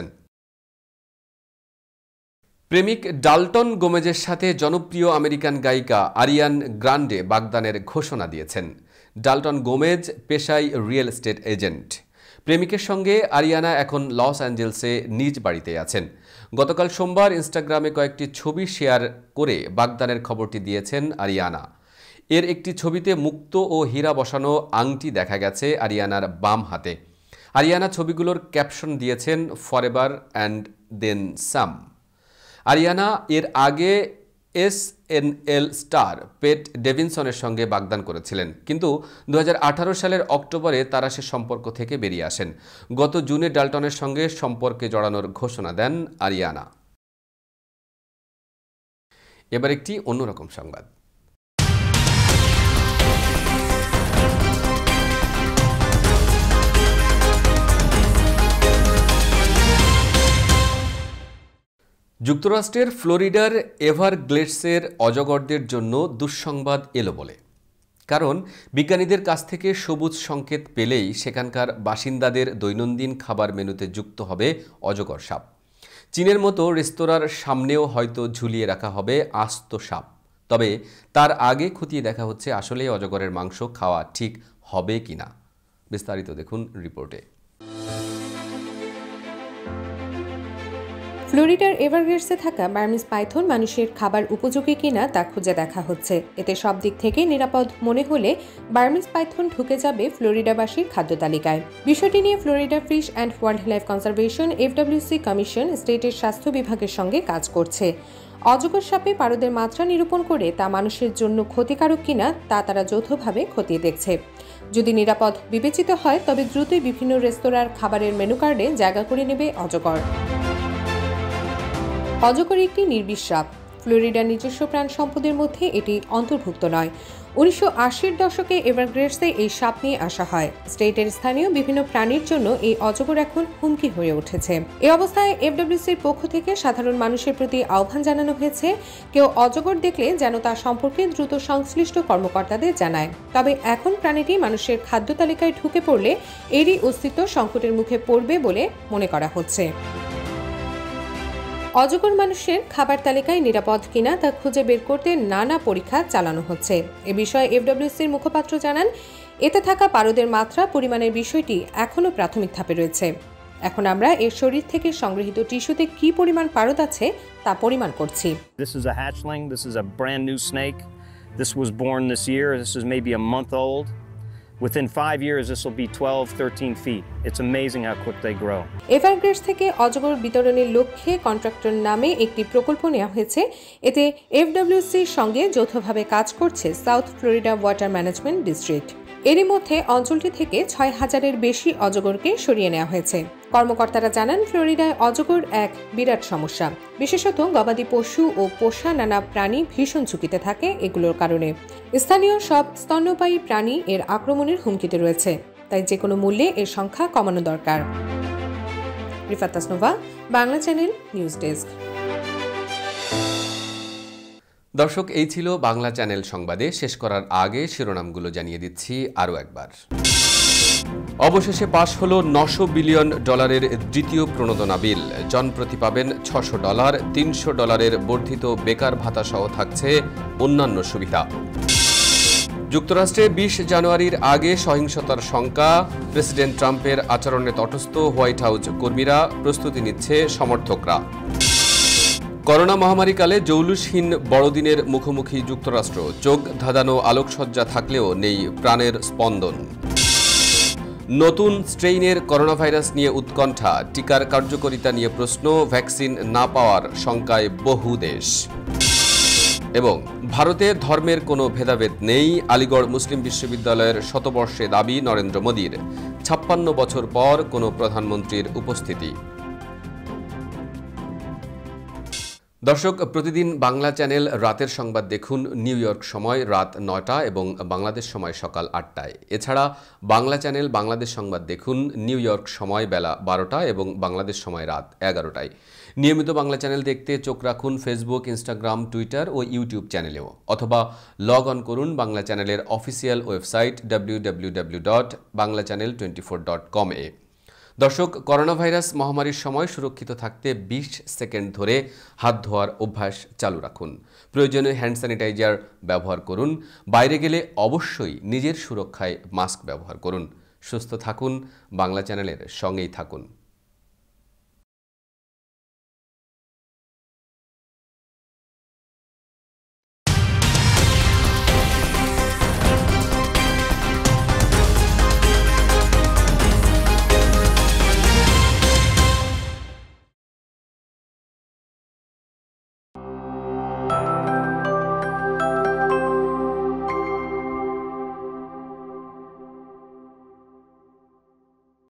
প্রেমিক ডাল্টন গোমেজের সাথে জনপ্রিয় আমেরিকান গায়িকা আরিয়ান গ্রান্ডে বাগদানের ঘোষণা দিয়েছেন। ডাল্টন গোমেজ পেশায় রিয়েল এস্টেট এজেন্ট। প্রেমিকের সঙ্গে আরিয়ানা এখন লস অ্যাঞ্জেলসে নিজ বাড়িতে আছেন। গতকাল সোমবার ইনস্টাগ্রামে কয়েকটি ছবি শেয়ার করে বাগদানের খবরটি দিয়েছেন আরিয়ানা। এর একটি ছবিতে মুক্ত ও হীরা বসানো আংটি দেখা গেছে আরিয়ানার বাম হাতে। আরিয়ানা ছবিগুলোর ক্যাপশন দিয়েছেন ফরএভার অ্যান্ড দেন সাম। আরিয়ানা এর আগে SNL স্টার পেট ডেভিনসনের সঙ্গে বাগদান করেছিলেন, কিন্তু 2018 সালের অক্টোবরে তারা সে সম্পর্ক থেকে বেরিয়ে আসেন। গত জুনে ডাল্টনের সঙ্গে সম্পর্কে জড়ানোর ঘোষণা দেন আরিয়ানা। এবার একটি অন্যরকম সংবাদ। যুক্তরাষ্ট্রের ফ্লোরিডার এভারগ্লেডসের অজগরদের জন্য দুঃসংবাদ এলো বলে। কারণ বিজ্ঞানীদের কাছ থেকে সবুজ সংকেত পেলেই সেখানকার বাসিন্দাদের দৈনন্দিন খাবার মেনুতে যুক্ত হবে অজগর সাপ। চীনের মতো রেস্তোরাঁর সামনেও হয়তো ঝুলিয়ে রাখা হবে আস্ত সাপ। তবে তার আগে খতিয়ে দেখা হচ্ছে আসলে অজগরের মাংস খাওয়া ঠিক হবে কিনা। বিস্তারিত দেখুন রিপোর্টে। ফ্লোরিডার এভারগ্লেডসে থাকা বার্মিজ পাইথন মানুষের খাবার উপযোগী কিনা তা খুঁজে দেখা হচ্ছে। এতে সব দিক থেকে নিরাপদ মনে হলে বার্মিজ পাইথন ঢুকে যাবে ফ্লোরিডাবাসীর খাদ্য তালিকায়। বিষয়টি নিয়ে Florida fish and wildlife conservation FWC commission স্টেটের স্বাস্থ্য বিভাগের সঙ্গে কাজ করছে। অজগর সাপে পারদের মাত্রা নিরূপণ করে তা মানুষের জন্য ক্ষতিকারক কিনা তা তারা যৌথভাবে খতিয়ে দেখছে। যদি নিরাপদ বিবেচিত হয় তবে দ্রুতই বিভিন্ন রেস্তোরাঁর খাবারের মেনু কার্ডে জায়গা করে নেবে অজগর। অজগর একটি নির্বিষ সাপ। ফ্লোরিডার নিজস্ব প্রাণ সম্পদের মধ্যে এটি অন্তর্ভুক্ত নয়। 1980-র দশকে এভারগ্লেডসে এই সাপ নিয়ে আসা হয়। স্টেটের স্থানীয় বিভিন্ন প্রাণীর জন্য এই অজগর এখন হুমকি হয়ে উঠেছে। এই অবস্থায় FWC'র পক্ষ থেকে সাধারণ মানুষের প্রতি আহ্বান জানানো হয়েছে, কেউ অজগর দেখলে যেন তার সম্পর্কে দ্রুত সংশ্লিষ্ট কর্মকর্তাদের জানায়। তবে এখন প্রাণীটি মানুষের খাদ্য তালিকায় ঢুকে পড়লে এরই অস্তিত্ব সংকটের মুখে পড়বে বলে মনে করা হচ্ছে। অজগর মানুষের খাবার তালিকায় নিরাপদ কিনা তা খুঁজে বের করতে নানা পরীক্ষা চালানো হচ্ছে। এ বিষয়ে FWC'র মুখপাত্র জানান, এতে থাকা পারদের মাত্রা পরিমাণের বিষয়টি এখনও প্রাথমিক ধাপে রয়েছে। এখন আমরা এর শরীর থেকে সংগৃহীত টিস্যুতে কি পরিমাণ পারদ আছে তা পরিমাণ করছি। This is a hatchling. This is a brand new snake. This was born this year. This is maybe a month old. Within 5 years, this will be 12, 13 feet. It's amazing how quick they grow. এভারগ্রেডস থেকে অজগর বিতরণের লক্ষ্যে contractor নামে একটি প্রকল্প নেওয়া হয়েছে। এতে এফডব্লিউসির সঙ্গে যৌথভাবে কাজ করছে South Florida water management district. এরই মধ্যে অঞ্চলটি থেকে 6,000-এর বেশি অজগরকে সরিয়ে নেওয়া হয়েছে। কর্মকর্তারা জানান, ফ্লোরিডায় অজগর এক বিরাট সমস্যা। বিশেষত গবাদি পশু ও পোষা নানা প্রাণী ভীষণ ঝুঁকিতে থাকে এগুলোর কারণে। স্থানীয় সব স্তন্যপায়ী প্রাণী এর আক্রমণের হুমকিতে রয়েছে, তাই যে কোনো মূল্যে এর সংখ্যা কমানো দরকার। Rifat Tasnova, Bangla channel news desk. দর্শক, এই ছিল বাংলা চ্যানেল সংবাদে। শেষ করার আগে শিরোনামগুলো জানিয়ে দিচ্ছি আরও একবার। অবশেষে পাশ হলো $900 বিলিয়ন দ্বিতীয় প্রণোদনা বিল। জনপ্রতি পাবেন $600, $300 বর্ধিত বেকার ভাতা সহ থাকছে অন্যান্য সুবিধা। যুক্তরাষ্ট্রে 20 জানুয়ারির আগে সহিংসতার শঙ্কা, প্রেসিডেন্ট ট্রাম্পের আচরণে তটস্থ হোয়াইট হাউস কর্মীরা, প্রস্তুতি নিচ্ছে সমর্থকরা। করোনা মহামারীকালে জৌলুসহীন বড়দিনের মুখোমুখি যুক্তরাষ্ট্র, চোখ ধাঁধানো আলোকসজ্জা থাকলেও নেই প্রাণের স্পন্দন। নতুন স্ট্রেইনের করোনা ভাইরাস নিয়ে উৎকণ্ঠা, টিকার কার্যকারিতা নিয়ে প্রশ্ন, ভ্যাকসিন না পাওয়ার শঙ্কায় বহু দেশ। এবং ভারতে ধর্মের কোনো ভেদাভেদ নেই, আলিগড় মুসলিম বিশ্ববিদ্যালয়ের শতবর্ষে দাবি নরেন্দ্র মোদীর, 56 বছর পর কোনো প্রধানমন্ত্রীর উপস্থিতি। দর্শক, প্রতিদিন বাংলা চ্যানেল রাতের সংবাদ দেখুন নিউ ইয়র্ক সময় রাত 9টা এবং বাংলাদেশ সময় সকাল 8টায়। এছাড়া বাংলা চ্যানেল বাংলাদেশ সংবাদ দেখুন নিউ ইয়র্ক সময় বেলা 12টা এবং বাংলাদেশ সময় রাত 11টায়। নিয়মিত বাংলা চ্যানেল দেখতে চোখ রাখুন ফেসবুক, ইনস্টাগ্রাম, টুইটার ও ইউটিউব চ্যানেলেও, অথবা লগ অন করুন বাংলা চ্যানেলের অফিসিয়াল ওয়েবসাইট www.banglachannel24.com এ। দর্শক, করোনা ভাইরাস মহামারীর সময় সুরক্ষিত থাকতে 20 সেকেন্ড ধরে হাত ধোয়ার অভ্যাস চালু রাখুন। প্রয়োজনে হ্যান্ড স্যানিটাইজার ব্যবহার করুন। বাইরে গেলে অবশ্যই নিজের সুরক্ষায় মাস্ক ব্যবহার করুন। সুস্থ থাকুন, বাংলা চ্যানেলের সঙ্গেই থাকুন।